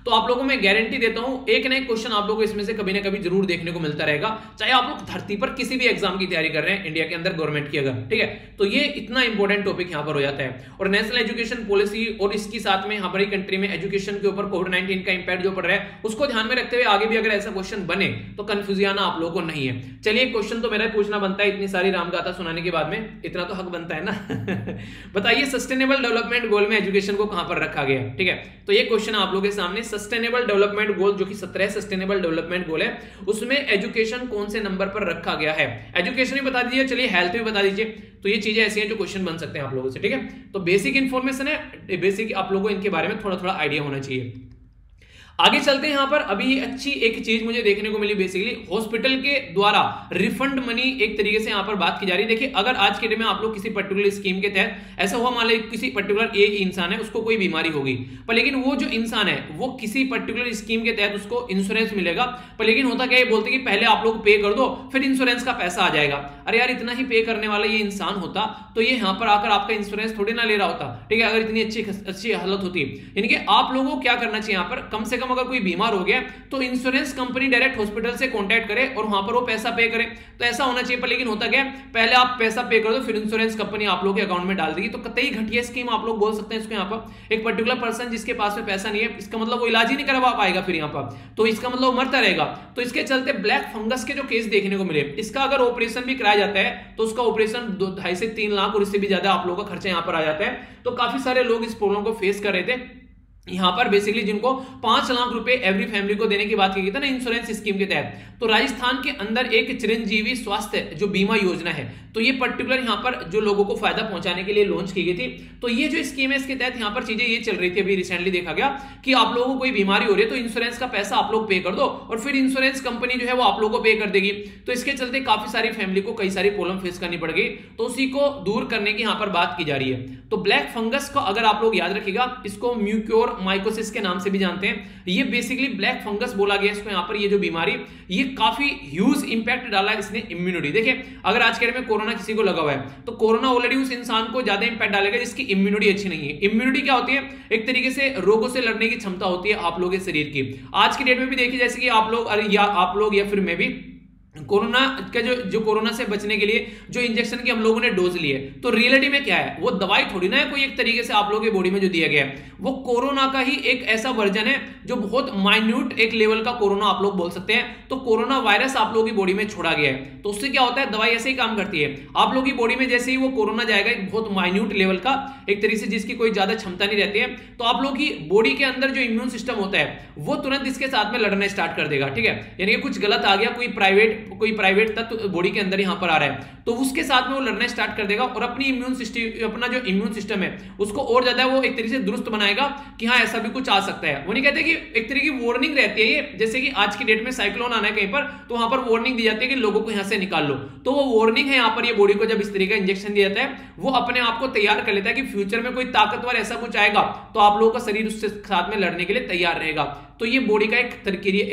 तो आप लोगों को मैं गारंटी देता हूं एक ना एक क्वेश्चन आप लोगों को इसमें से कभी ना कभी जरूर देखने को मिलता रहेगा, चाहे आप लोग धरती पर किसी भी एग्जाम की तैयारी कर रहे हैं इंडिया के अंदर गवर्नमेंट की अगर, ठीक है। तो ये इतना इंपॉर्टेंट टॉपिक यहां पर हो जाता है। और नेशनल एजुकेशन पॉलिसी और इसके साथ में हमारी कंट्री में एजुकेशन के ऊपर कोविड-19 का इंपैक्ट जो पड़ रहा है उसको ध्यान में रखते हुए आगे भी अगर ऐसा क्वेश्चन बने तो कंफ्यूजन आप लोगों को नहीं है। चलिए क्वेश्चन तो मेरा पूछना बनता है, इतनी सारी रामगाथा सुनाने के बाद में इतना तो हक बनता है ना। बताइए सस्टेनेबल डेवलपमेंट गोल में एजुकेशन को कहां पर रखा गया, ठीक है। तो ये क्वेश्चन आप लोगों के सामने, सस्टेनेबल डेवलपमेंट गोल जो कि 17 सस्टेनेबल डेवलपमेंट गोल है उसमें एजुकेशन कौन से नंबर पर रखा गया है। एजुकेशन भी बता दीजिए, चलिए हेल्थ भी बता दीजिए। तो ये चीजें ऐसी हैं जो क्वेश्चन बन सकते हैं आप लोगों से, ठीक है। तो बेसिक इंफॉर्मेशन है, बेसिक आप लोगों को इनके बारे में थोड़ा थोड़ा आइडिया होना चाहिए। आगे चलते हैं। यहां पर अभी अच्छी एक चीज मुझे देखने को मिली, बेसिकली हॉस्पिटल के द्वारा रिफंड मनी एक तरीके से यहां पर बात की जा रही है। देखिए अगर आज के डेट में आप लोग किसी पर्टिकुलर स्कीम के तहत ऐसा हुआ, मान लीजिए किसी पर्टिकुलर एक इंसान है उसको कोई बीमारी होगी, पर लेकिन वो जो इंसान है वो किसी पर्टिकुलर स्कीम के तहत उसको इंश्योरेंस मिलेगा, पर लेकिन होता क्या है, बोलते कि पहले आप लोग पे कर दो फिर इंश्योरेंस का पैसा आ जाएगा। अरे यार इतना ही पे करने वाला ये इंसान होता तो ये यहां पर आकर आपका इंश्योरेंस थोड़ी ना ले रहा होता, ठीक है। अगर इतनी अच्छी हालत होती, यानी कि आप लोगों को क्या करना चाहिए, यहां पर कम से कम अगर कोई बीमार हो गया तो इंश्योरेंस कंपनी डायरेक्ट हॉस्पिटल से कांटेक्ट करे और वहां पर वो पैसा पे करे, तो ऐसा होना चाहिए। पर लेकिन होता क्या है, पहले आप पैसा पे कर दो फिर इंश्योरेंस कंपनी आप लोगों के अकाउंट में डाल देगी। तो कतई घटिया स्कीम आप लोग बोल सकते हैं इसको। यहां पर एक पर्टिकुलर पर्सन जिसके पास में पैसा नहीं है, इसका मतलब वो इलाज ही नहीं करवा पाएगा फिर यहां पर, तो इसका मतलब वो मरता रहेगा। तो इसके चलते ब्लैक फंगस के जो केस देखने को मिले, इसका अगर ऑपरेशन भी कराया जाता है तो उसका ऑपरेशन 2.5 से 3 लाख और इससे भी ज्यादा आप लोगों का खर्चा यहां पर आ जाता है। तो काफी सारे लोग इस प्रॉब्लम को फेस कर रहे थे। यहां पर बेसिकली जिनको 5 लाख रुपए एवरी फैमिली को देने की बात की गई थी ना इंश्योरेंस स्कीम के तहत, तो राजस्थान के अंदर एक चिरंजीवी स्वास्थ्य जो बीमा योजना है, तो ये पर्टिकुलर यहां पर जो लोगों को फायदा पहुंचाने के लिए लॉन्च की गई थी। तो ये जो स्कीम है इसके तहत यहां पर चीजें ये चल रही थी, अभी रिसेंटली देखा गया कि आप लोगों को कोई बीमारी हो रही है तो इंश्योरेंस का पैसा आप लोग पे कर दो और फिर इंश्योरेंस कंपनी जो है वो आप लोगों को पे कर देगी। तो इसके चलते काफी सारी फैमिली को कई सारी प्रॉब्लम फेस करनी पड़ गई, तो उसी को दूर करने की यहां पर बात की जा रही है। तो ब्लैक फंगस को अगर आप लोग याद रखिएगा, इसको म्यूकोर माइकोसिस के नाम से भी जानते हैं। ये बेसिकली ब्लैक फंगस बोला गया इसको। यहां पर ये जो बीमारी, ये काफी ह्यूज इंपैक्ट डाला है इसने इम्यूनिटी। देखिए अगर आज के डेट में कोरोना किसी को लगा हुआ है तो कोरोना ऑलरेडी उस इंसान को ज्यादा इंपैक्ट डालेगा जिसकी इम्यूनिटी अच्छी नहीं है। इम्यूनिटी क्या होती है, एक तरीके से रोगों से लड़ने की क्षमता होती है आप लोगों के शरीर की। आज की डेट में भी देखिए जैसे कि आप लोग या फिर मैं भी कोरोना का जो कोरोना से बचने के लिए जो इंजेक्शन की हम लोगों ने डोज लिए, तो रियलिटी में क्या है, वो दवाई थोड़ी ना है कोई एक तरीके से आप लोगों की बॉडी में जो दिया गया है, वो कोरोना का ही एक ऐसा वर्जन है जो बहुत माइन्यूट एक लेवल का कोरोना आप लोग बोल सकते हैं। तो कोरोना वायरस आप लोगों की बॉडी में छोड़ा गया है, तो उससे क्या होता है, दवाई ऐसे ही काम करती है। आप लोगों की बॉडी में जैसे ही वो कोरोना जाएगा एक बहुत माइन्यूट लेवल का, एक तरीके से जिसकी कोई ज्यादा क्षमता नहीं रहती है, तो आप लोगों की बॉडी के अंदर जो इम्यून सिस्टम होता है वो तुरंत इसके साथ में लड़ना स्टार्ट कर देगा, ठीक है। यानी कि कुछ गलत आ गया, कोई प्राइवेट तो बॉडी के अंदर यहां पर आ रहा है, तो उसके साथ में वो लड़ना स्टार्ट कर देगा और अपनी अपना जो इम्यून सिस्टम है उसको और ज्यादा वो एक तरीके से दुरुस्त बनाएगा कि हाँ ऐसा भी कुछ आ सकता है। वो नहीं कहते कि एक तरीके की वार्निंग रहती है ये, जैसे कि आज की डेट में साइक्लोन आना है कहीं पर, तो वहां पर वार्निंग दी जाती है कि लोगों को यहां से निकाल लो, तो वो वार्निंग है यहां पर। ये बॉडी को जब इस तरीके का इंजेक्शन दिया जाता है वो अपने आप को तैयार कर लेता है कि फ्यूचर में कोई ताकतवर ऐसा कुछ आएगा तो आप लोगों का शरीर उससे साथ में लड़ने के लिए तैयार रहेगा। तो ये बॉडी का एक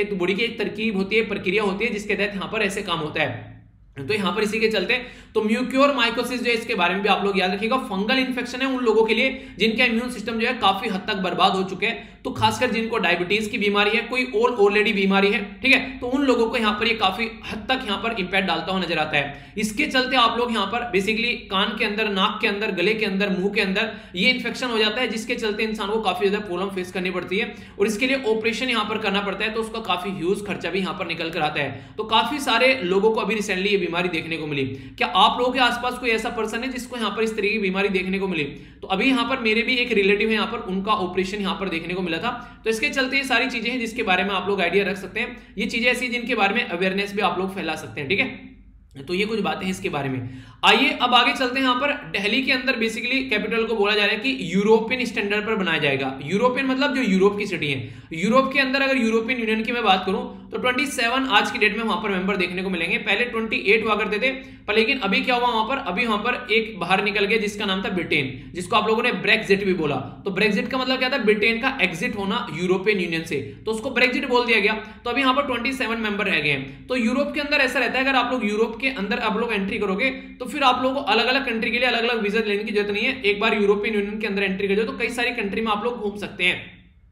तरकीब होती है, प्रक्रिया होती है जिसके तहत यहां पर ऐसे काम होता है। तो यहां पर इसी के चलते तो म्यूकोर माइकोसिस जो है इसके बारे में भी आप लोग याद रखिएगा, फंगल इंफेक्शन है उन लोगों के लिए जिनका इम्यून सिस्टम जो है काफी हद तक बर्बाद हो चुके हैं, तो खासकर जिनको डायबिटीज की बीमारी है, कोई ऑलरेडी बीमारी है, ठीक है, तो उन लोगों को यहां पर ये काफी हद तक यहां पर इंपैक्ट डालता हुआ नजर आता है। इसके चलते आप लोग यहां पर बेसिकली कान के अंदर, नाक के अंदर, गले के अंदर, मुंह के अंदर ये इंफेक्शन हो जाता है, जिसके चलते इंसान को काफी ज्यादा प्रॉब्लम फेस करनी पड़ती है और इसके लिए ऑपरेशन यहां पर करना पड़ता है, तो उसका काफी ह्यूज खर्चा भी यहां पर निकल कर आता है। तो काफी सारे लोगों को अभी रिसेंटली ये बीमारी देखने को मिली। क्या आप लोगों के आसपास कोई ऐसा पर्सन है जिसको यहां पर इस तरह की बीमारी देखने को मिली? तो अभी यहां पर मेरे भी एक रिलेटिव है, यहां पर उनका ऑपरेशन यहां पर देखने को मिला था। तो इसके चलते ये सारी चीजें हैं जिसके बारे में आप लोग आइडिया रख सकते हैं। ये चीजें ऐसी जिनके बारे में अवेयरनेस भी आप लोग फैला सकते हैं, ठीक है। तो ये कुछ बातें हैं इसके बारे में। आइए अब आगे चलते हैं। यहां पर दिल्ली के अंदर बेसिकली कैपिटल को बोला जा रहा है कि यूरोपियन स्टैंडर्ड पर बनाया जाएगा। यूरोपियन मतलब जो यूरोप की सिटी है। यूरोप के अंदर अगर यूरोपियन यूनियन की मैं बात करूं तो 27 आज की डेट में वहां पर मेंबर देखने को मिलेंगे। पहले 28 हुआ करते थे, पर लेकिन अभी क्या हुआ अभी वहां पर एक बाहर निकल गया जिसका नाम था ब्रिटेन, जिसको आप लोगों ने ब्रेक्जिट भी बोला। तो ब्रेक्जिट का मतलब क्या था, ब्रिटेन का एग्जिट होना यूरोपियन यूनियन से, तो उसको ब्रेक्जिट बोल दिया गया। तो अभी यहां पर 27 मेंबर रह गए हैं। तो यूरोप के अंदर ऐसा रहता है, अगर आप लोग यूरोप के अंदर आप लोग एंट्री करोगे तो फिर आप लोगों को अलग अलग कंट्री के लिए अलग अलग वीजा लेने की जरूरत नहीं है। एक बार यूरोपियन यूनियन के अंदर एंट्री कर जाओ तो कई सारी कंट्री में आप लोग घूम सकते हैं।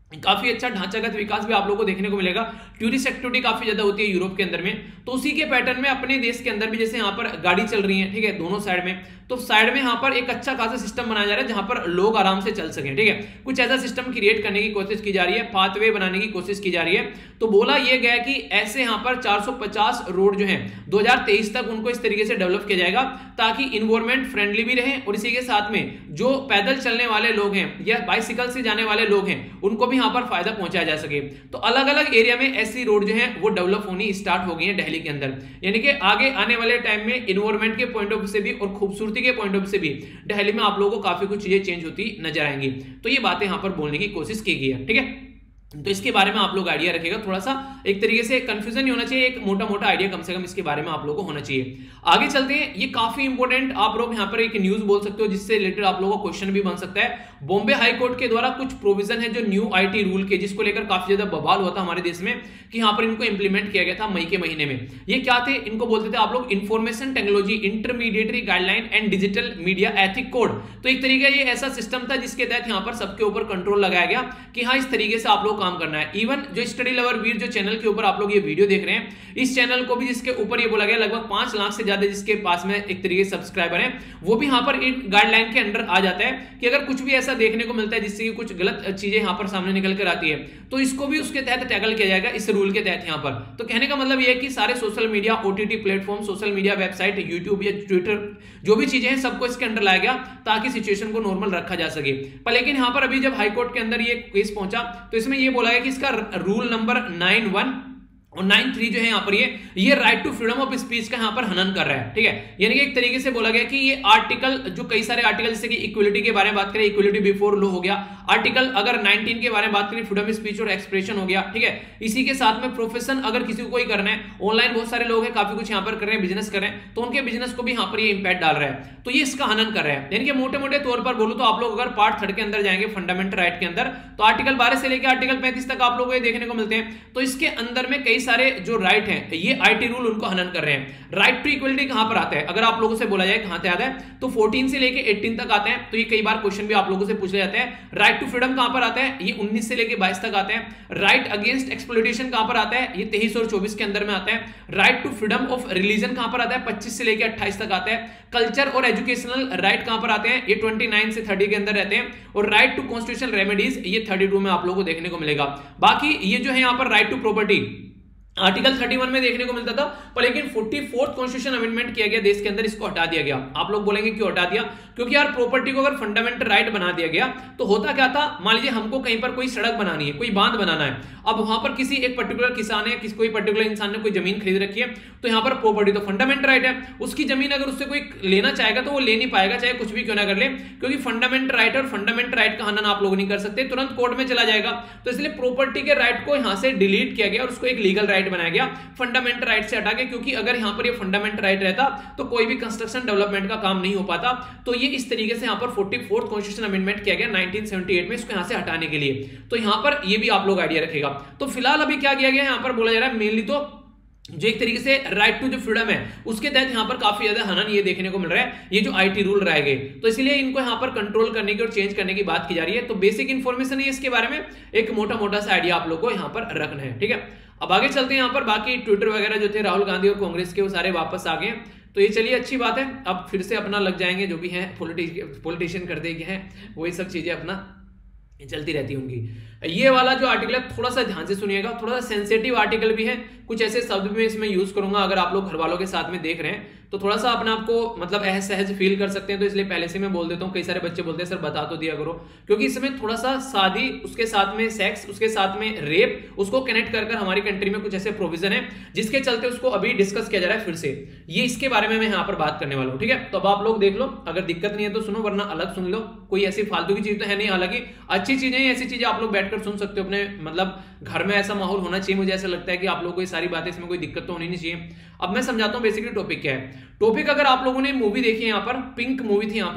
काफी अच्छा ढांचागत विकास भी आप लोगों को देखने को मिलेगा। टूरिस्ट एक्टिविटी काफी ज्यादा होती है यूरोप के अंदर में। तो उसी के पैटर्न में अपने देश के अंदर भी जैसे यहाँ पर गाड़ी चल रही है, ठीक है, दोनों साइड में, तो साइड में यहाँ पर एक अच्छा खासा सिस्टम बनाया जा रहा है जहां पर लोग आराम से चल सकें, ठीक है। कुछ ऐसा सिस्टम क्रिएट करने की कोशिश की जा रही है, पाथवे बनाने की कोशिश की जा रही है। तो बोला यह गया कि ऐसे यहाँ पर 450 रोड जो है 2023 तक उनको इस तरीके से डेवलप किया जाएगा ताकि इन्वायरमेंट फ्रेंडली भी रहे और इसी के साथ में जो पैदल चलने वाले लोग हैं या बाइसिकल से जाने वाले लोग हैं उनको भी यहाँ पर फायदा पहुंचाया जा सके। तो अलग अलग एरिया में ऐसी रोड जो है वो डेवलप होनी स्टार्ट हो गई है दिल्ली के अंदर, यानी कि आगे आने वाले टाइम में इन्वायरमेंट के पॉइंट ऑफ व्यू से भी और खूबसूरती के पॉइंट ऑफ व्यू से भी दिल्ली में आप लोगों को काफी कुछ चीजें चेंज होती नजर आएंगी। तो ये बातें यहां पर बोलने की कोशिश की गई है, ठीक है। तो इसके बारे में आप लोग आइडिया रखेगा, थोड़ा सा एक तरीके से कंफ्यूजन नहीं होना चाहिए, एक मोटा मोटा आइडिया कम से कम इसके बारे में आप लोगों को होना चाहिए। आगे चलते हैं, ये काफी इंपॉर्टेंट आप लोग यहाँ पर एक न्यूज बोल सकते हो जिससे रिलेटेड आप लोगों को क्वेश्चन भी बन सकता है। बॉम्बे हाई कोर्ट के द्वारा कुछ प्रोविजन है जो न्यू आईटी रूल के, जिसको लेकर काफी ज्यादा बवाल हुआ था हमारे देश में कि यहाँ पर इनको इंप्लीमेंट किया गया था मई के महीने में। ये क्या थे, इनको बोलते थे आप लोग information technology intermediary guideline and digital media ethic code. तो एक तरीका ये ऐसा सिस्टम था जिसके तहत यहाँ पर सबके ऊपर कंट्रोल लगाया गया कि हाँ इस तरीके से आप लोग काम करना है। इवन जो स्टडी लवर वीर जो चैनल के ऊपर आप लोग ये वीडियो देख रहे हैं, इस चैनल को भी जिसके ऊपर ये बोला गया लगभग 5 लाख से ज्यादा जिसके पास में एक तरीके से सब्सक्राइबर हैं, वो भी यहाँ पर इन गाइडलाइन के अंडर आ जाता है कि अगर कुछ भी ऐसा देखने को मिलता है जिससे कि कुछ गलत चीजें यहाँ पर सामने निकल कर आती है तो इसको भी उसके तहत टैकल किया जाएगा इस रूल के तहत यहाँ पर। तो कहने का मतलब ये है कि सारे social media OTT platform, social media website, YouTube या ट्विटर, जो भी चीजें हैं सबको इसके अंडर लाया गया ताकि सिचुएशन को नॉर्मल रखा जा सके। पर लेकिन यहाँ पर अभी जब हाईकोर्ट के अंदर ये केस पहुंचा तो इसमें ये बोला गया कि इसका रूल नंबर 9(1) और 9(3) जो है यहाँ पर ये right to freedom of speech का यहाँ पर हनन कर रहा है, ठीक है। यानी कि एक तरीके से बोला गया कि ये आर्टिकल जो कई सारे आर्टिकल जैसे कि इक्वलिटी के बारे में बात करें, इक्वलिटी बिफोर लॉ हो गया, आर्टिकल अगर 19 के बारे में बात करें फ्रीडम ऑफ स्पीच और एक्सप्रेशन हो गया, ठीक है। इसी के साथ में प्रोफेशन अगर किसी को कोई करना है, ऑनलाइन बहुत सारे लोग हैं काफी कुछ यहाँ पर कर रहे हैं, बिजनेस कर रहे हैं, तो उनके बिजनेस को भी यहाँ पर ये इंपैक्ट डाल रहा है, तो ये इसका हनन कर रहा है। यानी कि मोटे मोटे तौर पर बोलूं तो आप लोग अगर पार्ट 3 के अंदर जाएंगे फंडामेंटल राइट के अंदर तो आर्टिकल 12 से लेकर आर्टिकल 35 तक आप लोगों को देखने को मिलते हैं। तो इसके अंदर में कई सारे जो राइट हैं ये आईटी रूल उनको हनन कर रहे हैं। राइट टू इक्वलिटी कहां पर आता है, अगर आप लोगों से बोला जाए कहां से आता है तो 14 से लेके 18 तक आते हैं। तो ये कई बार क्वेश्चन भी आप लोगों से पूछे जाते हैं। राइट टू फ्रीडम कहां पर आता है, ये 19 से लेके 22 तक आते हैं। राइट अगेंस्ट एक्सप्लॉयटेशन कहां पर आता है, ये 23 और 24 के अंदर में आता है। Right to freedom of religion कहां पर आता है, 25 से लेके 28 तक आता है। कल्चर और एजुकेशनल राइट कहां पर आते हैं, ये 29 से 30 के अंदर रहते हैं। और राइट टू कॉन्स्टिट्यूशनल रेमेडीज ये 32 में आप लोगों को देखने को मिलेगा। बाकी ये जो है यहाँ पर राइट टू प्रॉपर्टी आर्टिकल 31 में देखने को मिलता था, पर लेकिन 44th कॉन्स्टिट्यूशन अमेंडमेंट किया गया देश के अंदर, इसको हटा दिया गया। आप लोग बोलेंगे क्यों हटा दिया, क्योंकि यार प्रॉपर्टी को अगर फंडामेंटल राइट बना दिया गया तो होता क्या था, मान लीजिए हमको कहीं पर कोई सड़क बनानी है, कोई बांध बनाना है, अब वहां पर किसी एक पर्टिकुलर किसान है, किसी कोई पर्टिकुलर इंसान ने कोई जमीन खरीद रखी है, तो यहाँ पर प्रॉपर्टी तो फंडामेंटल राइट है, उसकी जमीन अगर उससे कोई लेना चाहेगा तो वो ले नहीं पाएगा, चाहे कुछ भी क्यों ना कर ले, क्योंकि फंडामेंटल राइट और फंडामेंटल राइट का हनन आप लोग नहीं कर सकते, तुरंत कोर्ट में चला जाएगा। तो इसलिए प्रॉपर्टी के राइट को यहां से डिलीट किया गया और उसको एक लीगल राइट बनाया गया, फंडामेंटल राइट से हटा के, क्योंकि अगर यहां पर ये फंडामेंटल राइट रहता तो कोई भी कंस्ट्रक्शन डेवलपमेंट का काम नहीं हो पाता। तो ये इस तरीके से यहां पर 44th कॉन्स्टिट्यूशन अमेंडमेंट किया गया 1978 में, इसको यहां से हटाने के लिए। तो यहां पर ये भी आप लोग आइडिया रखेगा। तो फिलहाल अभी क्या किया गया, यहां पर बोला जा रहा है मेनली तो जो एक तरीके से राइट टू जो फ्रीडम है उसके तहत यहां पर काफी ज्यादा हनन ये देखने को मिल रहा है, ये जो आईटी रूल रह गए, तो इसलिए इनको यहां पर कंट्रोल करने की और चेंज करने की बात की जा रही है। तो बेसिक इंफॉर्मेशन है इसके बारे में, एक मोटा मोटा सा आइडिया आप लोग को यहां पर रखना है, ठीक है। अब आगे चलते हैं, यहां पर बाकी ट्विटर वगैरह जो थे राहुल गांधी और कांग्रेस के वो सारे वापस आ गए, तो ये चलिए अच्छी बात है। अब फिर से अपना लग जाएंगे, जो भी है पॉलिटिशियन करते हैं वही सब चीजें अपना चलती रहती होंगी। ये वाला जो आर्टिकल है थोड़ा सा ध्यान से सुनिएगा, थोड़ा सा सेंसिटिव आर्टिकल भी है, कुछ ऐसे शब्द भी इसमें यूज करूंगा, अगर आप लोग घर वालों के साथ में देख रहे हैं तो थोड़ा सा अपने आप को मतलब असहज फील कर सकते हैं, तो इसलिए पहले से मैं बोल देता हूँ। कई सारे बच्चे बोलते हैं सर बता तो दिया करो, क्योंकि इसमें थोड़ा सा शादी, उसके साथ में सेक्स, उसके साथ में रेप, उसको कनेक्ट कर हमारी कंट्री में कुछ ऐसे प्रोविजन है जिसके चलते उसको अभी डिस्कस किया जा रहा है फिर से। ये इसके बारे में मैं यहाँ पर बात करने वाला हूँ, ठीक है। तो अब आप लोग देख लो, अगर दिक्कत नहीं है तो सुनो, वरना अलग सुन लो, कोई ऐसी फालतू की चीज तो है नहीं। हालांकि अच्छी चीजें, ऐसी चीजें आप लोग बैठकर सुन सकते हो, अपने मतलब घर में ऐसा माहौल होना चाहिए। मुझे ऐसा लगता है कि आप लोगों को ये सारी बातें, इसमें कोई दिक्कत तो होनी नहीं चाहिए। अब मैं समझाता हूँ बेसिकली टॉपिक क्या है। टॉपिक, अगर आप लोगों ने मूवी देखी है, यहाँ पर पिंक मूवी थी, यहाँ पर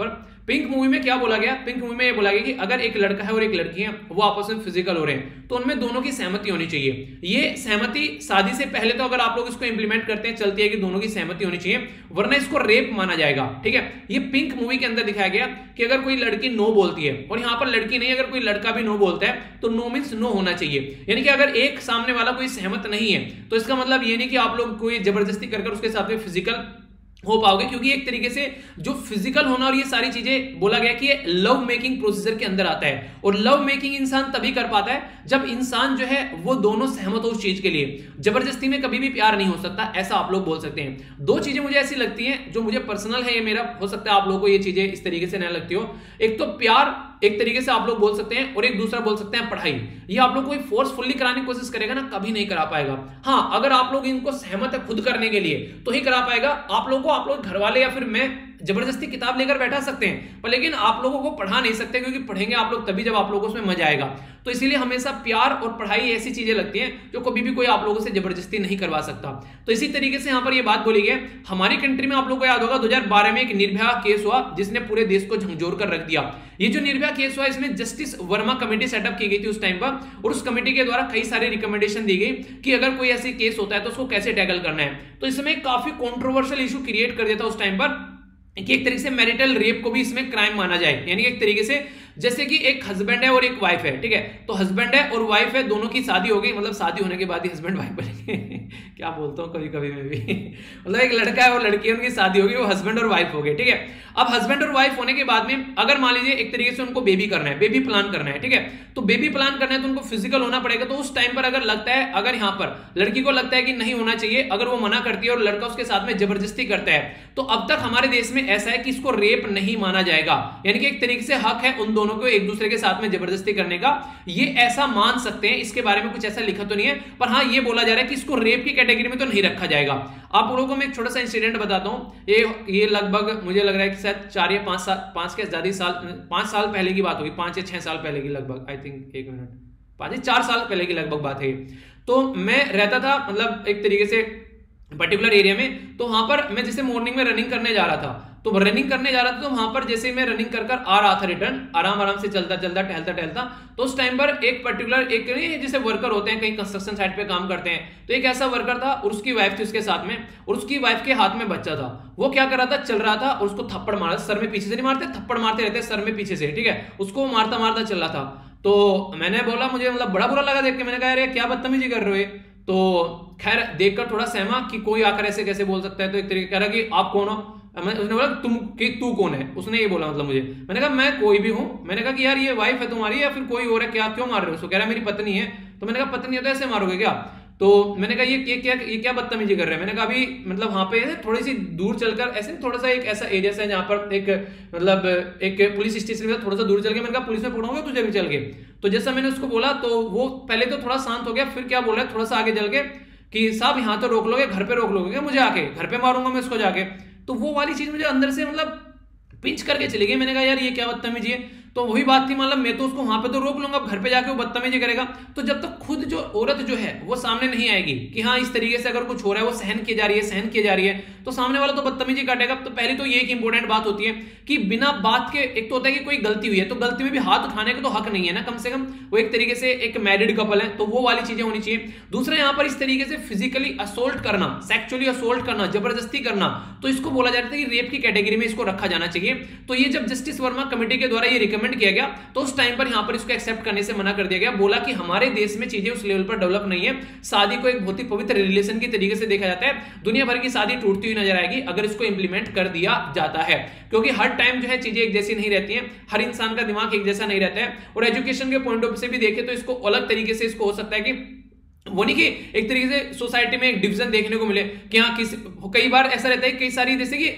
पिंक मूवी में क्या बोला गया, पिंक मूवी में ये बोला गया कि अगर एक लड़का है और एक लड़की है वो आपस में फिजिकल हो रहे हैं तो उनमें दोनों की सहमति होनी चाहिए। ये सहमति शादी से पहले तो अगर आप लोग इसको इंप्लीमेंट करते हैं चलती है कि दोनों की सहमति होनी चाहिए, वरना इसको रेप माना जाएगा। ठीक है, ये पिंक मूवी के अंदर दिखाया गया कि अगर कोई लड़की नो बोलती है, और यहां पर लड़की नहीं, अगर कोई लड़का भी नो बोलता है तो नो मींस नो होना चाहिए। यानी कि अगर एक सामने वाला कोई सहमत नहीं है तो इसका मतलब ये नहीं कि आप लोग कोई जबरदस्ती कर उसके साथ में फिजिकल हो पाओगे, क्योंकि एक तरीके से जो फिजिकल होना और ये सारी चीजें बोला गया कि ये लव मेकिंग प्रोसीजर के अंदर आता है। और लव मेकिंग इंसान तभी कर पाता है जब इंसान जो है वो दोनों सहमत हो उस चीज के लिए। जबरदस्ती में कभी भी प्यार नहीं हो सकता, ऐसा आप लोग बोल सकते हैं। दो चीजें मुझे ऐसी लगती हैं जो मुझे पर्सनल है, ये मेरा हो सकता है आप लोगों को ये चीजें इस तरीके से नहीं लगती हो। एक तो प्यार एक तरीके से आप लोग बोल सकते हैं, और एक दूसरा बोल सकते हैं पढ़ाई। ये आप लोग कोई फोर्सफुली कराने की कोशिश करेगा ना, कभी नहीं करा पाएगा। हाँ, अगर आप लोग इनको सहमत है खुद करने के लिए तो ही करा पाएगा। आप लोग घर वाले या फिर मैं जबरदस्ती किताब लेकर बैठा सकते हैं, पर लेकिन आप लोगों को पढ़ा नहीं सकते, क्योंकि पढ़ेंगे आप लोग तभी जब आप लोगों को उसमें मजा आएगा। तो इसीलिए हमेशा प्यार और पढ़ाई ऐसी चीजें लगती हैं जो कभी भी कोई आप लोगों से जबरदस्ती नहीं करवा सकता। तो इसी तरीके से यहां पर ये बात बोली गई। हमारी कंट्री में आप लोगों को याद होगा 2012 में एक निर्भया केस हुआ जिसने पूरे देश को झंझोर कर रख दिया। ये जो निर्भया केस हुआ इसमें जस्टिस वर्मा कमेटी सेटअप की गई थी उस टाइम पर, और उस कमेटी के द्वारा कई सारे रिकमेंडेशन दी गई कि अगर कोई ऐसी केस होता है तो उसको कैसे टैकल करना है। तो इसमें काफी कंट्रोवर्शियल इशू क्रिएट कर दिया था उस टाइम पर कि एक तरीके से मैरिटल रेप को भी इसमें क्राइम माना जाए। यानी एक तरीके से जैसे कि एक हस्बैंड है और एक वाइफ है, ठीक है, तो हस्बैंड है और वाइफ है, दोनों की शादी हो गई, मतलब शादी होने के बाद ही हस्बैंड वाइफ बनेंगे क्या बोलता हूँ कभी कभी मैं भी मतलब एक लड़का है और लड़की है, उनकी शादी होगी, वो हस्बैंड और वाइफ हो गए। ठीक है, अब हस्बैंड और वाइफ होने के बाद में अगर मान लीजिए एक तरीके से उनको बेबी करना है, बेबी प्लान करना है, ठीक है, तो बेबी प्लान करना है तो उनको फिजिकल होना पड़ेगा। तो उस टाइम पर अगर लगता है, अगर यहाँ पर लड़की को लगता है कि नहीं होना चाहिए, अगर वो मना करती है और लड़का उसके साथ में जबरदस्ती करता है, तो अब तक हमारे देश में ऐसा है कि इसको रेप नहीं माना जाएगा। यानी कि एक तरीके से हक है उन दोनों को एक दूसरे के साथ में जबरदस्ती करने का, ये ऐसा मान सकते हैं। इसके बारे में कुछ ऐसा लिखा तो नहीं है, पर हाँ ये बोला जा रहा है कि इसको रेप की कैटेगरी में तो नहीं रखा जाएगा। आप लोगों को मैं एक छोटा सा इंसिडेंट बताता हूं। ये लगभग मुझे लग रहा है कि शायद 4 या 5 के ज्यादा साल, 5 साल पहले की बात होगी, 5 या 6 साल पहले की लगभग, आई थिंक 1 मिनट 5 या 4 साल पहले की लगभग बात है। तो मैं रहता था मतलब एक तरीके से पर्टिकुलर एरिया में, तो वहां पर मैं जैसे मॉर्निंग में रनिंग करने जा रहा था, तो रनिंग करने जा रहा था, तो वहां पर जैसे मैं रनिंग कर आ रहा था रिटर्न, आराम से चलता चलता टहलता, तो उस टाइम पर एक पर्टिकुलर एक जैसे वर्कर होते हैं कहीं कंस्ट्रक्शन साइट पे काम करते हैं, तो एक ऐसा वर्कर था और उसकी वाइफ थी उसके साथ में, और उसकी वाइफ के हाथ में बच्चा था। वो क्या कर रहा था, चल रहा था और उसको थप्पड़ मारा, सर में पीछे से नहीं मारते, थप्पड़ मारते रहते सर में पीछे से, ठीक है, उसको मारता चल रहा था। तो मैंने बोला, मुझे मतलब बड़ा बुरा लगा देख के, मैंने कहा यार क्या बदतमीजी कर रहे हो। तो खैर देखकर थोड़ा सहमा कि कोई आकर ऐसे कैसे बोल सकता है। तो एक तरीके कह रहा कि आप कौन हो, उसने बोला तू कौन है, उसने ये बोला मतलब मुझे। मैंने कहा मैं कोई भी हूं। मैंने कहा कि यार ये वाइफ है तुम्हारी या फिर कोई और है, क्या क्यों मार रहे हो उसको। कह रहा मेरी पत्नी है। तो मैंने कहा पत्नी है तो ऐसे मारोगे क्या। तो मैंने कहा ये क्या बदतमीजी कर रहे हैं। मैंने कहा अभी मतलब वहां पे थोड़ी सी दूर चलकर, ऐसे थोड़ा सा एक ऐसा एरिया है जहां पर एक मतलब एक पुलिस स्टेशन में थोड़ा सा दूर चल के, मैंने कहा पुलिस में पकड़ोगे तुझे भी चल के। तो जैसा मैंने उसको बोला तो वो पहले तो थोड़ा शांत हो गया, फिर क्या बोल रहा है थोड़ा सा आगे चल के कि साहब यहाँ तो रोक लोगे, घर पे रोक लोगे, मुझे आके घर पे मारूंगा मैं इसको जाके। तो वो वाली चीज मुझे अंदर से मतलब पिंच करके चली गई। मैंने कहा यार ये क्या बदतमीजी है। तो वही बात थी, मतलब मैं तो उसको वहां पे तो रोक लूंगा, घर पे जाके वो बदतमीजी करेगा। तो जब तक खुद जो औरत जो है वो सामने नहीं आएगी कि हाँ इस तरीके से अगर कुछ हो रहा है, वो सहन की जा रही है, तो सामने वाला तो बदतमीजी काटेगा। तो पहली तो ये एक इंपॉर्टेंट बात होती है कि बिना बात के, एक तो होता है कि कोई गलती हुई है तो गलती में भी हाथ उठाने का तो हक नहीं है ना, कम से कम वो एक तरीके से एक मैरिड कपल है, तो वो वाली चीजें होनी चाहिए। दूसरा यहाँ पर इस तरीके से फिजिकली असोल्ट करना, सेक्सुअली असोल्ट करना, जबरदस्ती करना, तो इसको बोला जाता है कि रेप की कैटेगरी में इसको रखा जाना चाहिए। तो ये जब जस्टिस वर्मा कमेटी के द्वारा ये रिकमेंड किया गया तो उस टाइम पर यहां पर इसको एक्सेप्ट करने से मना कर दिया गया। बोला कि हमारे देश में चीजें उस लेवल पर डेवलप नहीं है, शादी को एक बहुत ही पवित्र रिलेशन की तरीके से देखा जाता है। दुनिया भर की शादी टूटती हुई नजर आएगी अगर इसको इंप्लीमेंट कर दिया जाता है, क्योंकि हर टाइम जो है चीजें एक जैसी नहीं रहती हैं, हर इंसान का दिमाग एक जैसा नहीं रहता है। और एजुकेशन के पॉइंट ऑफ व्यू से भी देखें तो इसको अलग तरीके से इसको हो सकता है कि वो नहीं कि एक तरीके से सोसाइटी में एक डिवीजन देखने को मिले कि हाँ कई बार ऐसा रहता है, कई सारी जैसे कि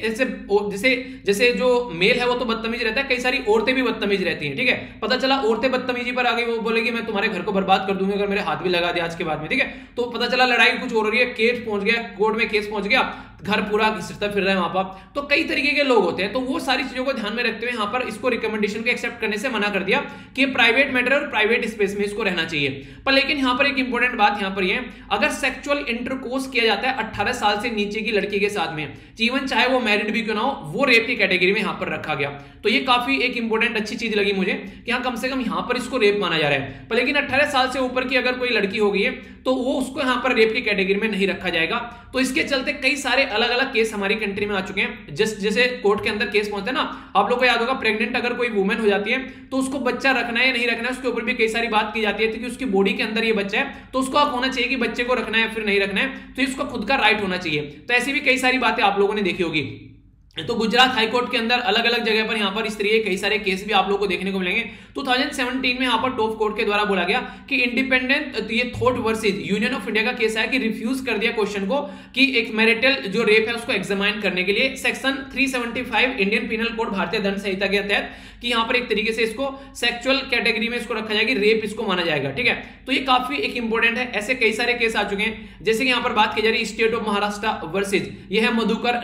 जैसे जो मेल है वो तो बदतमीज रहता है, कई सारी औरतें भी बदतमीज रहती हैं, ठीक है। पता चला औरतें बदतमीजी पर आ गई, वो बोलेगी मैं तुम्हारे घर को बर्बाद कर दूंगी अगर मेरे हाथ भी लगा दिया आज के बाद में, ठीक है। तो पता चला लड़ाई कुछ और हो रही है, केस पहुंच गया, कोर्ट में केस पहुंच गया, घर पूरा घिसता फिर रहा है वहां पर, तो कई तरीके के लोग होते हैं। तो वो सारी चीजों को ध्यान में रखते हुए यहाँ पर इसको रिकमेंडेशन को एक्सेप्ट करने से मना कर दिया कि प्राइवेट मैटर और प्राइवेट स्पेस में इसको रहना चाहिए। पर लेकिन यहाँ पर एक इंपॉर्टेंट बात यहाँ पर ये, अगर सेक्सुअल इंटरकोर्स किया जाता है 18 साल से नीचे की लड़की के साथ में, इवन चाहे वो मैरिड भी क्यों ना हो, वो रेप की कैटेगरी में यहाँ पर रखा गया। तो ये काफी एक इंपॉर्टेंट अच्छी चीज लगी मुझे कि हाँ कम से कम यहाँ पर इसको रेप माना जा रहा है। पर लेकिन 18 साल से ऊपर की अगर कोई लड़की हो गई है तो वो उसको यहाँ पर रेप की कैटेगरी में नहीं रखा जाएगा। तो इसके चलते कई सारे अलग अलग केस हमारी कंट्री में आ चुके हैं। जैसे कोर्ट के अंदर केस पहुंचते हैं ना, आप लोगों को याद होगा प्रेग्नेंट अगर कोई वुमेन हो जाती है तो उसको बच्चा रखना है या नहीं रखना है, उसके ऊपर भी कई सारी बात की जाती है कि उसकी बॉडी के अंदर ये बच्चा है तो उसको आप होना चाहिए कि बच्चे को रखना है फिर नहीं रखना है, तो इसका खुद का राइट होना चाहिए। तो ऐसी भी कई सारी बातें आप लोगों ने देखी होगी। तो गुजरात हाईकोर्ट के अंदर अलग अलग जगह पर यहाँ पर इस तरीके कई सारे केस भी आप लोगों को देखने को मिलेंगे। 2017 में यहाँ पर टॉप कोर्ट के द्वारा बोला गया कि इंडिपेंडेंट ये thought versus union of India का केस है कि रिफ्यूज कर दिया क्वेश्चन को कि एक मैरिटल जो रेप है उसको एग्जामाइन करने के लिए सेक्शन 375 इंडियन पिनल कोड भारतीय दंड संहिता के तहत कि यहाँ पर एक तरीके से इसको सेक्सुअल कैटेगरी में इसको रखा जाएगा, रेप इसको माना जाएगा। ठीक है, तो ये काफी एक इंपॉर्टेंट है। ऐसे कई सारे केस आ चुके हैं, जैसे कि यहाँ पर बात की जा रही है स्टेट ऑफ महाराष्ट्र वर्सेज ये है मधुकर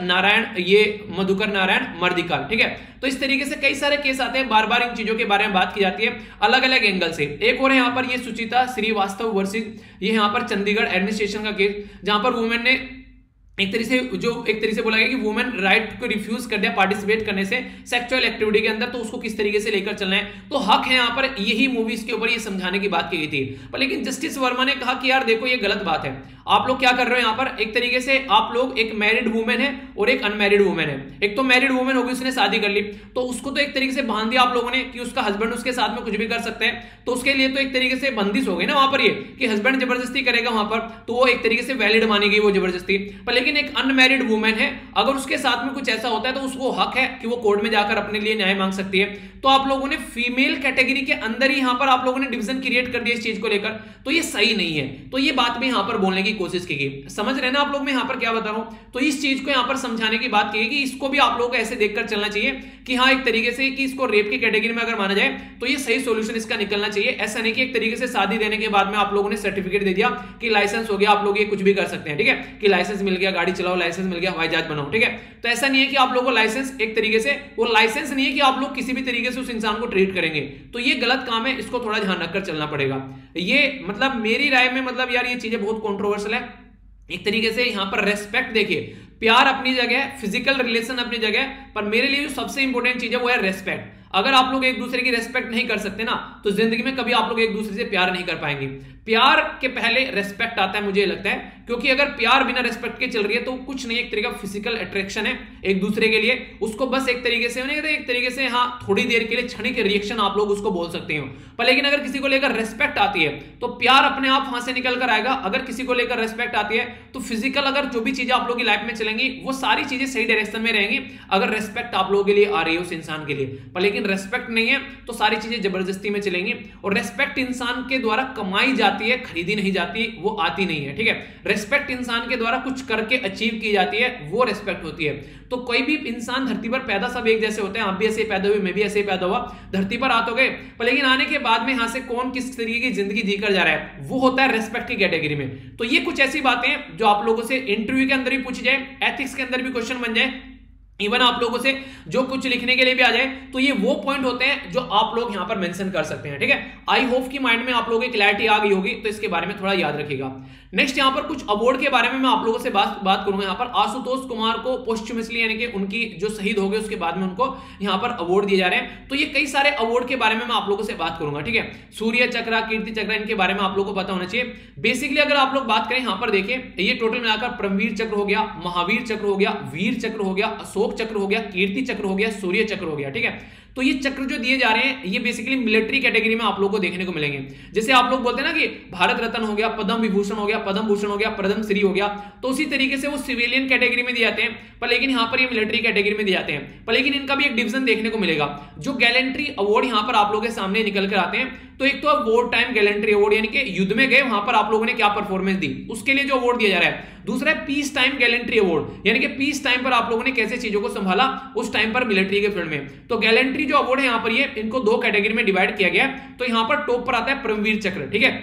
नारायण मर्दिकाल। ठीक है, तो इस तरीके से कई सारे केस आते हैं, बार बार इन चीजों के बारे में बात की जाती है अलग अलग एंगल से। एक और है यहाँ पर ये सुचिता श्रीवास्तव वर्सेज ये यहाँ पर चंडीगढ़ एडमिनिस्ट्रेशन का केस, जहां पर वुमेन ने एक तरीके से बोला गया कि वुमेन राइट को रिफ्यूज कर दिया पार्टिसिपेट करने से सेक्सुअल एक्टिविटी के अंदर, तो उसको किस तरीके से लेकर चलना है। तो हक है यहाँ पर यही मूवीज के ऊपर ये समझाने की बात की गई थी। पर लेकिन जस्टिस वर्मा ने कहा कि यार देखो ये गलत बात है, आप लोग क्या कर रहे हो यहाँ पर, एक तरीके से आप लोग एक मैरिड वुमेन है और एक अनमैरिड वुमेन है। एक तो मैरिड वुमेन होगी उसने शादी कर ली तो उसको तो एक तरीके से बांध दिया आप लोगों ने कि उसका हस्बैंड उसके साथ में कुछ भी कर सकते हैं, तो उसके लिए तो एक तरीके से बंदिश हो गई ना वहां पर ये कि हस्बैंड जबरदस्ती करेगा वहां पर, तो वो एक तरीके से वैलिड मानी गई वो जबरदस्ती। पर लेकिन एक अनमैरिड वुमेन है, अगर उसके साथ में कुछ ऐसा होता है तो उसको हक है कि वो कोर्ट में जाकर अपने लिए न्याय मांग सकती है। तो आप लोगों ने फीमेल कैटेगरी के अंदर ही यहां पर आप लोगों ने डिवीजन क्रिएट कर दिया इस चीज को लेकर, तो ये सही नहीं है। तो ये बात भी यहां पर बोलने की कोशिश की गई, समझ रहे ना आप लोग मैं यहां पर क्या बता रहा हूं। तो इस चीज को यहां पर समझाने की बात की कि इसको भी आप लोगों को ऐसे देखकर चलना चाहिए कि हाँ एक तरीके से कि इसको रेप की कैटेगरी में अगर माना जाए तो ये सही सॉल्यूशन इसका निकलना चाहिए। ऐसा नहीं कि एक तरीके से शादी देने के बाद में आप लोगों ने सर्टिफिकेट दे दिया कि लाइसेंस हो गया, आप लोग ये कुछ भी कर सकते हैं। ठीक है, कि लाइसेंस मिल गया, गाड़ी चलाओ, लाइसेंस मिल गया, हवाई जहाज बनाओ। ठीक है, तो ऐसा नहीं है कि आप लोगों को लाइसेंस एक तरीके से वो लाइसेंस नहीं है कि आप लोग किसी भी तरीके से उस इंसान को ट्रीट करेंगे, तो ये गलत काम है, इसको थोड़ा ध्यान रखकर चलना पड़ेगा। ये मतलब मेरी राय में मतलब यार ये चीजें बहुत कंट्रोवर्शियल है। एक तरीके से यहां पर रेस्पेक्ट देखिए, प्यार अपनी जगह, फिजिकल रिलेशन अपनी जगह, पर मेरे लिए जो सबसे इंपॉर्टेंट चीज है वो है रेस्पेक्ट। अगर आप लोग एक दूसरे की रेस्पेक्ट नहीं कर सकते ना तो जिंदगी में कभी आप लोग एक दूसरे से प्यार नहीं कर पाएंगे। प्यार के पहले रेस्पेक्ट आता है मुझे लगता है, क्योंकि अगर प्यार बिना रेस्पेक्ट के चल रही है तो कुछ नहीं, एक तरीका फिजिकल अट्रैक्शन है एक दूसरे के लिए, उसको बस एक तरीके से एक तरीके से हाँ थोड़ी देर के लिए क्षणिक रिएक्शन आप लोग उसको बोल सकते हो। पर लेकिन अगर किसी को लेकर रेस्पेक्ट आती है तो प्यार अपने आप वहां से निकल कर आएगा। अगर किसी को लेकर रेस्पेक्ट आती है तो फिजिकल अगर जो भी चीजें आप लोगों की लाइफ में चलेंगी वो सारी चीजें सही डायरेक्शन में रहेंगी, अगर रेस्पेक्ट आप लोगों के लिए आ रही है उस इंसान के लिए। पर लेकिन रेस्पेक्ट नहीं है तो सारी चीजें जबरदस्ती में चलेंगी, और रेस्पेक्ट इंसान के द्वारा कमाई जाती है, खरीदी नहीं जाती, वो आती नहीं है। ठीक है, रेस्पेक्ट इंसान के द्वारा कुछ करके अचीव की जाती है, वो रेस्पेक्ट होती है। तो कोई भी इंसान धरती पर पैदा सब एक जैसे होते हैं, आप भी ऐसे पैदा हुए, मैं भी ऐसे पैदा हुआ, धरती पर आ तो गए, पर लेकिन आने के बाद में यहां से कौन किस तरीके की जिंदगी जीकर जा रहा है वो होता है रेस्पेक्ट की कैटेगरी में। तो ये कुछ ऐसी बातें हैं जो आप लोगों से इंटरव्यू के अंदर भी पूछी जाए, एथिक्स के अंदर भी क्वेश्चन बन जाए, इवन आप लोगों से जो कुछ लिखने के लिए भी आ जाए, तो ये वो पॉइंट होते हैं जो आप लोग यहां पर मेंशन कर सकते हैं। ठीक है, आई होप कि माइंड में आप लोगों की क्लैरिटी आ गई होगी, तो इसके बारे में थोड़ा याद रखिएगा। नेक्स्ट यहां पर कुछ अवार्ड के बारे में मैं आप लोगों से बात करूंगा। यहां पर आशुतोष कुमार को पोस्टुमसली यानी कि उनकी जो शहीद हो गए उसके बाद में उनको यहां पर अवार्ड दिए जा रहे हैं, तो ये कई सारे अवार्ड के बारे में मैं आप लोगों से बात करूंगा। ठीक है, सूर्य चक्र, कीर्ति चक्र, इनके बारे में आप लोगों को पता होना चाहिए। बेसिकली अगर आप लोग बात करें यहां पर देखिए, ये टोटल मिलाकर परमवीर चक्र हो गया, महावीर चक्र हो गया, वीर चक्र हो गया, अशोक चक्र हो गया, कीर्ति चक्र हो गया, सूर्य चक्र हो गया। ठीक है, तो ये चक्र जो दिए जा रहे हैं ये बेसिकली मिलिट्री कैटेगरी में आप लोगों को देखने को मिलेंगे। जैसे आप लोग बोलते हैं ना कि भारत रत्न हो गया, पद्म विभूषण हो गया, पद्म भूषण हो गया, पद्म श्री हो गया, तो उसी तरीके से वो सिविलियन कैटेगरी में दिए जाते हैं, पर लेकिन यहां पर ये मिलिट्री कैटेगरी में दिए जाते हैं। पर लेकिन इनका भी एक डिवीजन देखने को मिलेगा। जो गैलेंट्री अवार्ड यहां पर आप लोगों के सामने निकल कर आते हैं, तो एक तो वॉर टाइम गैलेंट्री अवार्ड यानी कि युद्ध में गए वहां पर आप लोगों ने क्या परफॉर्मेंस दी उसके लिए जो अवार्ड दिया जा रहा है। दूसरा है पीस टाइम गैलेंट्री अवार्ड, यानी कि पीस टाइम पर आप लोगों ने कैसे चीजों को संभाला उस टाइम पर मिलिट्री के फील्ड में। तो गैलेंट्री जो अवार्ड है यहां पर ये इनको दो कैटेगरी में डिवाइड किया गया है। तो यहां पर टॉप पर आता है परमवीर चक्र। ठीक है,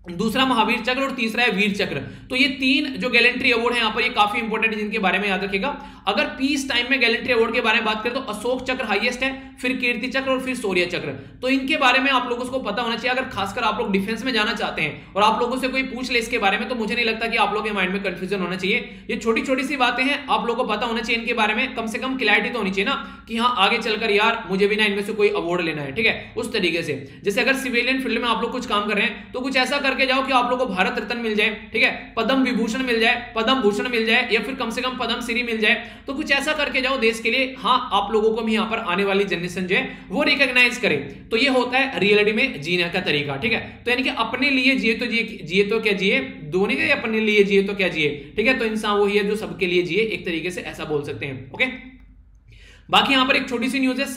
दूसरा महावीर चक्र और तीसरा है वीर चक्र। तो ये तीन जो गैलेंट्री अवार्ड है यहाँ पर ये काफी इंपॉर्टेंट है, जिनके बारे में याद रखिएगा। अगर पीस टाइम में गैलेंट्री अवार्ड के बारे में बात करें तो अशोक चक्र हाईएस्ट है, फिर कीर्ति चक्र और फिर शौर्य चक्र। तो इनके बारे में आप लोगों को पता होना चाहिए। अगर खासकर आप लोग डिफेंस में जाना चाहते हैं और आप लोगों से कोई पूछ ले इसके बारे में, तो मुझे नहीं लगता कि आप लोगों के माइंड में कंफ्यूजन होना चाहिए। ये छोटी छोटी सी बातें हैं, आप लोगों को पता होना चाहिए इनके बारे में, कम से कम क्लैरिटी तो होनी चाहिए ना कि हाँ आगे चलकर यार मुझे भी ना इनमें से कोई अवार्ड लेना है, ठीक है, उस तरीके से। जैसे अगर सिविलियन फील्ड में आप लोग कुछ काम कर रहे हैं तो कुछ ऐसा करके जाओ कि आप लोगों को भारत रत्न मिल जाए, ठीक है, पद्म विभूषण मिल जाए, पद्म भूषण मिल जाए, या फिर कम से कम पद्म श्री मिल जाए। तो कुछ ऐसा करके जाओ देश के लिए, हाँ आप लोगों को भी यहाँ पर आने वाली जनरेशन जो है वो रिकॉग्नाइज करे। तो ये होता है रियलिटी में जीने का तरीका, ठीक है। तो यानी कि अपने लिए जिए तो जिए तो क्या जिए, दोनों के अपने लिए जिए तो क्या जिए, ठीक है। तो इंसान वही है जो सबके लिए जिए, एक तरीके से ऐसा बोल सकते हैं, ओके। बाकी यहां पर एक छोटी सी न्यूज है,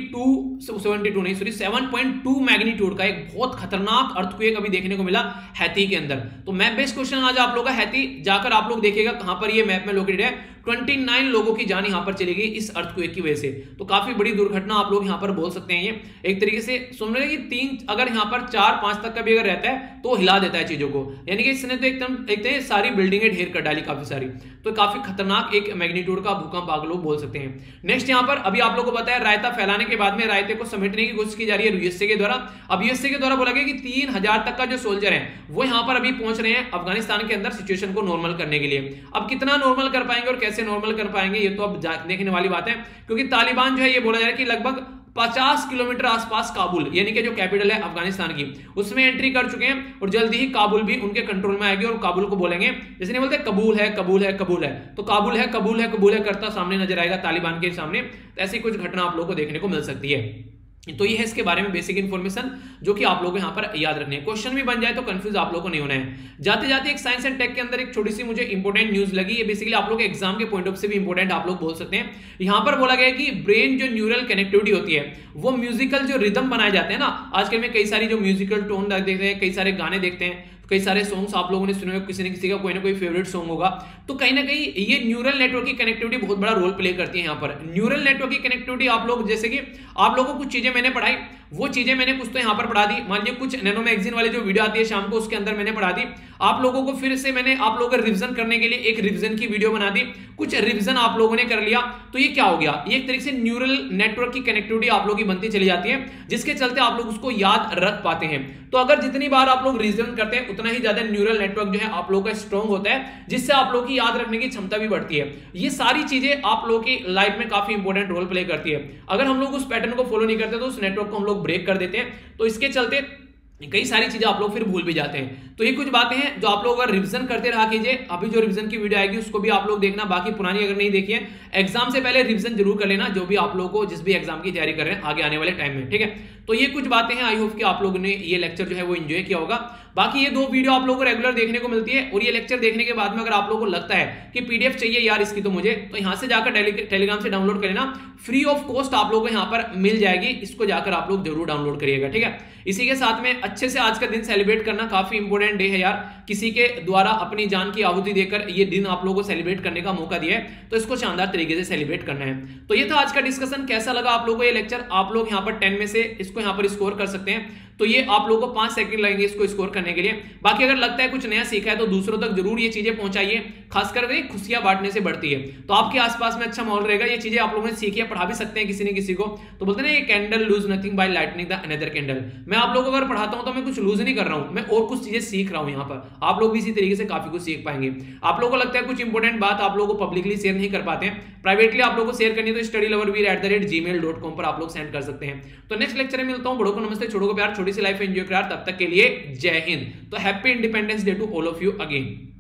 7.2 मैग्नीट्यूड का एक बहुत खतरनाक अर्थक्वेक अभी देखने को मिला हैती के अंदर। तो मैप बेस्ड क्वेश्चन आज आप लोगों का हैती जाकर आप लोग देखिएगा कहां पर ये मैप में लोकेटेड है। 29 लोगों की जान यहां पर चली गई इस अर्थक्वेक की वजह से। तो काफी बड़ी दुर्घटना आप लोग यहां पर बोल सकते हैं। ये एक तरीके से सुन रहे हैं कि 3 अगर यहां पर 4-5 तक का भी अगर रहता है तो हिला देता है चीजों को, यानी कि इसने तो एकदम सारी बिल्डिंगें ढेर कर डाली काफी सारी। तो काफी खतरनाक एक मैग्नीट्यूड का भूकंप आप लोग बोल सकते हैं। नेक्स्ट यहां पर अभी आप लोगों को पता है रायता फैलाने के बाद में रायते को समेटने की कोशिश की जा रही है यूएसए के द्वारा। अब यूएसए के द्वारा बोला गया कि 3000 तक का जो सोल्जर है वो यहां पर अभी पहुंच रहे हैं अफगानिस्तान के अंदर सिचुएशन को नॉर्मल करने के लिए। अब कितना नॉर्मल कर पाएंगे और कैसे नॉर्मल कर पाएंगे ये तो अब देखने वाली बात है, क्योंकि तालिबान जो है ये बोला जा रहा है कि लगभग 50 किलोमीटर आसपास काबुल यानी कि जो कैपिटल है अफगानिस्तान की उसमें एंट्री कर चुके हैं और जल्दी ही काबुल भी उनके कंट्रोल में आएगी और काबुल को बोलेंगे, जैसे नहीं बोलते कबूल है कबूल है कबूल है, तो काबुल है कबूल है कबूल है करता सामने नजर आएगा तालिबान के सामने। तो ऐसी कुछ घटना आप लोगों को देखने को मिल सकती है। तो ये है इसके बारे में बेसिक इन्फॉर्मेशन जो कि आप लोगों को यहाँ पर याद रखनी है। क्वेश्चन भी बन जाए तो कंफ्यूज आप लोगों को नहीं होना है। जाते जाते एक साइंस एंड टेक के अंदर एक छोटी सी मुझे इंपॉर्टेंट न्यूज लगी, ये बेसिकली आप लोग के एग्जाम के पॉइंट ऑफ से भी इंपॉर्टेंट आप लोग बोल सकते हैं। यहाँ पर बोला गया कि ब्रेन जो न्यूरल कनेक्टिविटी होती है वो म्यूजिकल जो रिदम बनाए जाते हैं ना, आजकल में कई सारी जो म्यूजिकल टोन देखते हैं, कई सारे गाने देखते हैं, कई सारे सॉन्ग्स आप लोगों ने सुने होंगे, किसी न किसी का कोई ना कोई फेवरेट सॉन्ग होगा। तो कहीं ना कहीं ये न्यूरल नेटवर्क की कनेक्टिविटी बहुत बड़ा रोल प्ले करती है। यहाँ पर न्यूरल नेटवर्क की कनेक्टिविटी आप लोग, जैसे कि आप लोगों को कुछ चीजें मैंने पढ़ाई, वो चीजें मैंने कुछ तो यहाँ पर पढ़ा दी। मान लीजिए कुछ नैनो मैगजीन वाली जो वीडियो आती है शाम को उसके अंदर मैंने पढ़ा दी, आप लोगों को फिर से मैंने आप लोगों को रिवीजन करने के लिए एक रिवीजन की वीडियो बना दी, कुछ रिवीजन आप लोगों ने कर लिया। तो ये क्या हो गया, ये एक तरीके से न्यूरल नेटवर्क की कनेक्टिविटी आप लोगों की बनती चली जाती है, जिसके चलते आप लोग उसको याद रख पाते हैं। तो अगर जितनी बार आप लोग रिवीजन करते हैं उतना ही ज्यादा न्यूरल नेटवर्क जो है आप लोगों का स्ट्रॉन्ग होता है, जिससे आप लोगों की याद रखने की क्षमता भी बढ़ती है। ये सारी चीजें आप लोगों की लाइफ में काफी इंपॉर्टेंट रोल प्ले करती है। अगर हम लोग उस पैटर्न को फॉलो नहीं करते तो उस नेटवर्क को हम लोग ब्रेक कर देते हैं, तो इसके चलते कई सारी चीजें आप लोग फिर भूल भी जाते हैं। तो ये कुछ बातें हैं जो आप लोग अगर रिवीजन करते रहा कीजिए। अभी जो रिवीजन की वीडियो आएगी उसको भी आप लोग देखना, बाकी पुरानी अगर नहीं देखी है एग्जाम से पहले रिवीजन जरूर कर लेना, जो भी आप लोगों को जिस भी एग्जाम की तैयारी कर रहे हैं आगे आने वाले टाइम में, ठीक है। तो ये कुछ बातें हैं, आई होप कि आप लोगों ने ये लेक्चर जो है वो एंजॉय किया होगा। बाकी ये 2 वीडियो आप लोगों को रेगुलर देखने को मिलती है, और ये लेक्चर देखने के बाद में अगर आप लोगों को लगता है कि पीडीएफ चाहिए यार इसकी तो मुझे, तो यहां से जाकर टेलीग्राम से डाउनलोड कर लेना, फ्री ऑफ कॉस्ट आप लोगों को यहां पर मिल जाएगी। इसको जाकर आप लोग जरूर डाउनलोड करिएगा, ठीक है। इसी के साथ में अच्छे से आज का दिन सेलिब्रेट करना, काफी इंपॉर्टेंट डे है यार, किसी के द्वारा अपनी जान की आहुति देकर ये दिन आप लोगों को सेलिब्रेट करने का मौका दिया है, तो इसको शानदार तरीके से सेलिब्रेट करना है। तो ये था आज का डिस्कशन। कैसा लगा आप लोगों को ये लेक्चर, आप लोग यहाँ पर 10 में से इसको यहाँ पर स्कोर कर सकते हैं। तो ये आप लोगों को 5 सेकंड लगेंगे इसको स्कोर करने के लिए। बाकी अगर लगता है कुछ नया सीखा है तो दूसरों तक जरूर ये चीजें पहुंचाइए, खासकर खुशियां बांटने से बढ़ती है। तो आपके आसपास में अच्छा माहौल रहेगा, ये चीजें आप लोगों ने सीखी है, पढ़ा भी सकते हैं किसी ने किसी को। तो बोलते हैं ना ये candle lose nothing by lighting the another candle. मैं आप लोगों को अगर पढ़ाता हूं तो मैं कुछ लूज नहीं कर रहा हूं, मैं और कुछ चीजें सीख रहा हूं। यहाँ पर आप लोग भी इसी तरीके से काफी कुछ सीख पाएंगे। आप लोगों को लगता है कुछ इंपॉर्टेंट बात आप लोगों को पब्लिकली शेयर नहीं कर पाते हैं, प्राइवेटली आप लोगों को शेयर करनी है तो studyloverveer@gmail.com पर आप लोग सेंड कर सकते हैं। तो नेक्स्ट लेक्चर में मिलता हूं। बड़ों को नमस्ते, छोटों को प्यार, छोटी सी लाइफ एंजॉय कर, तब तक के लिए जय हिंद। तो happy independence day to all of you again.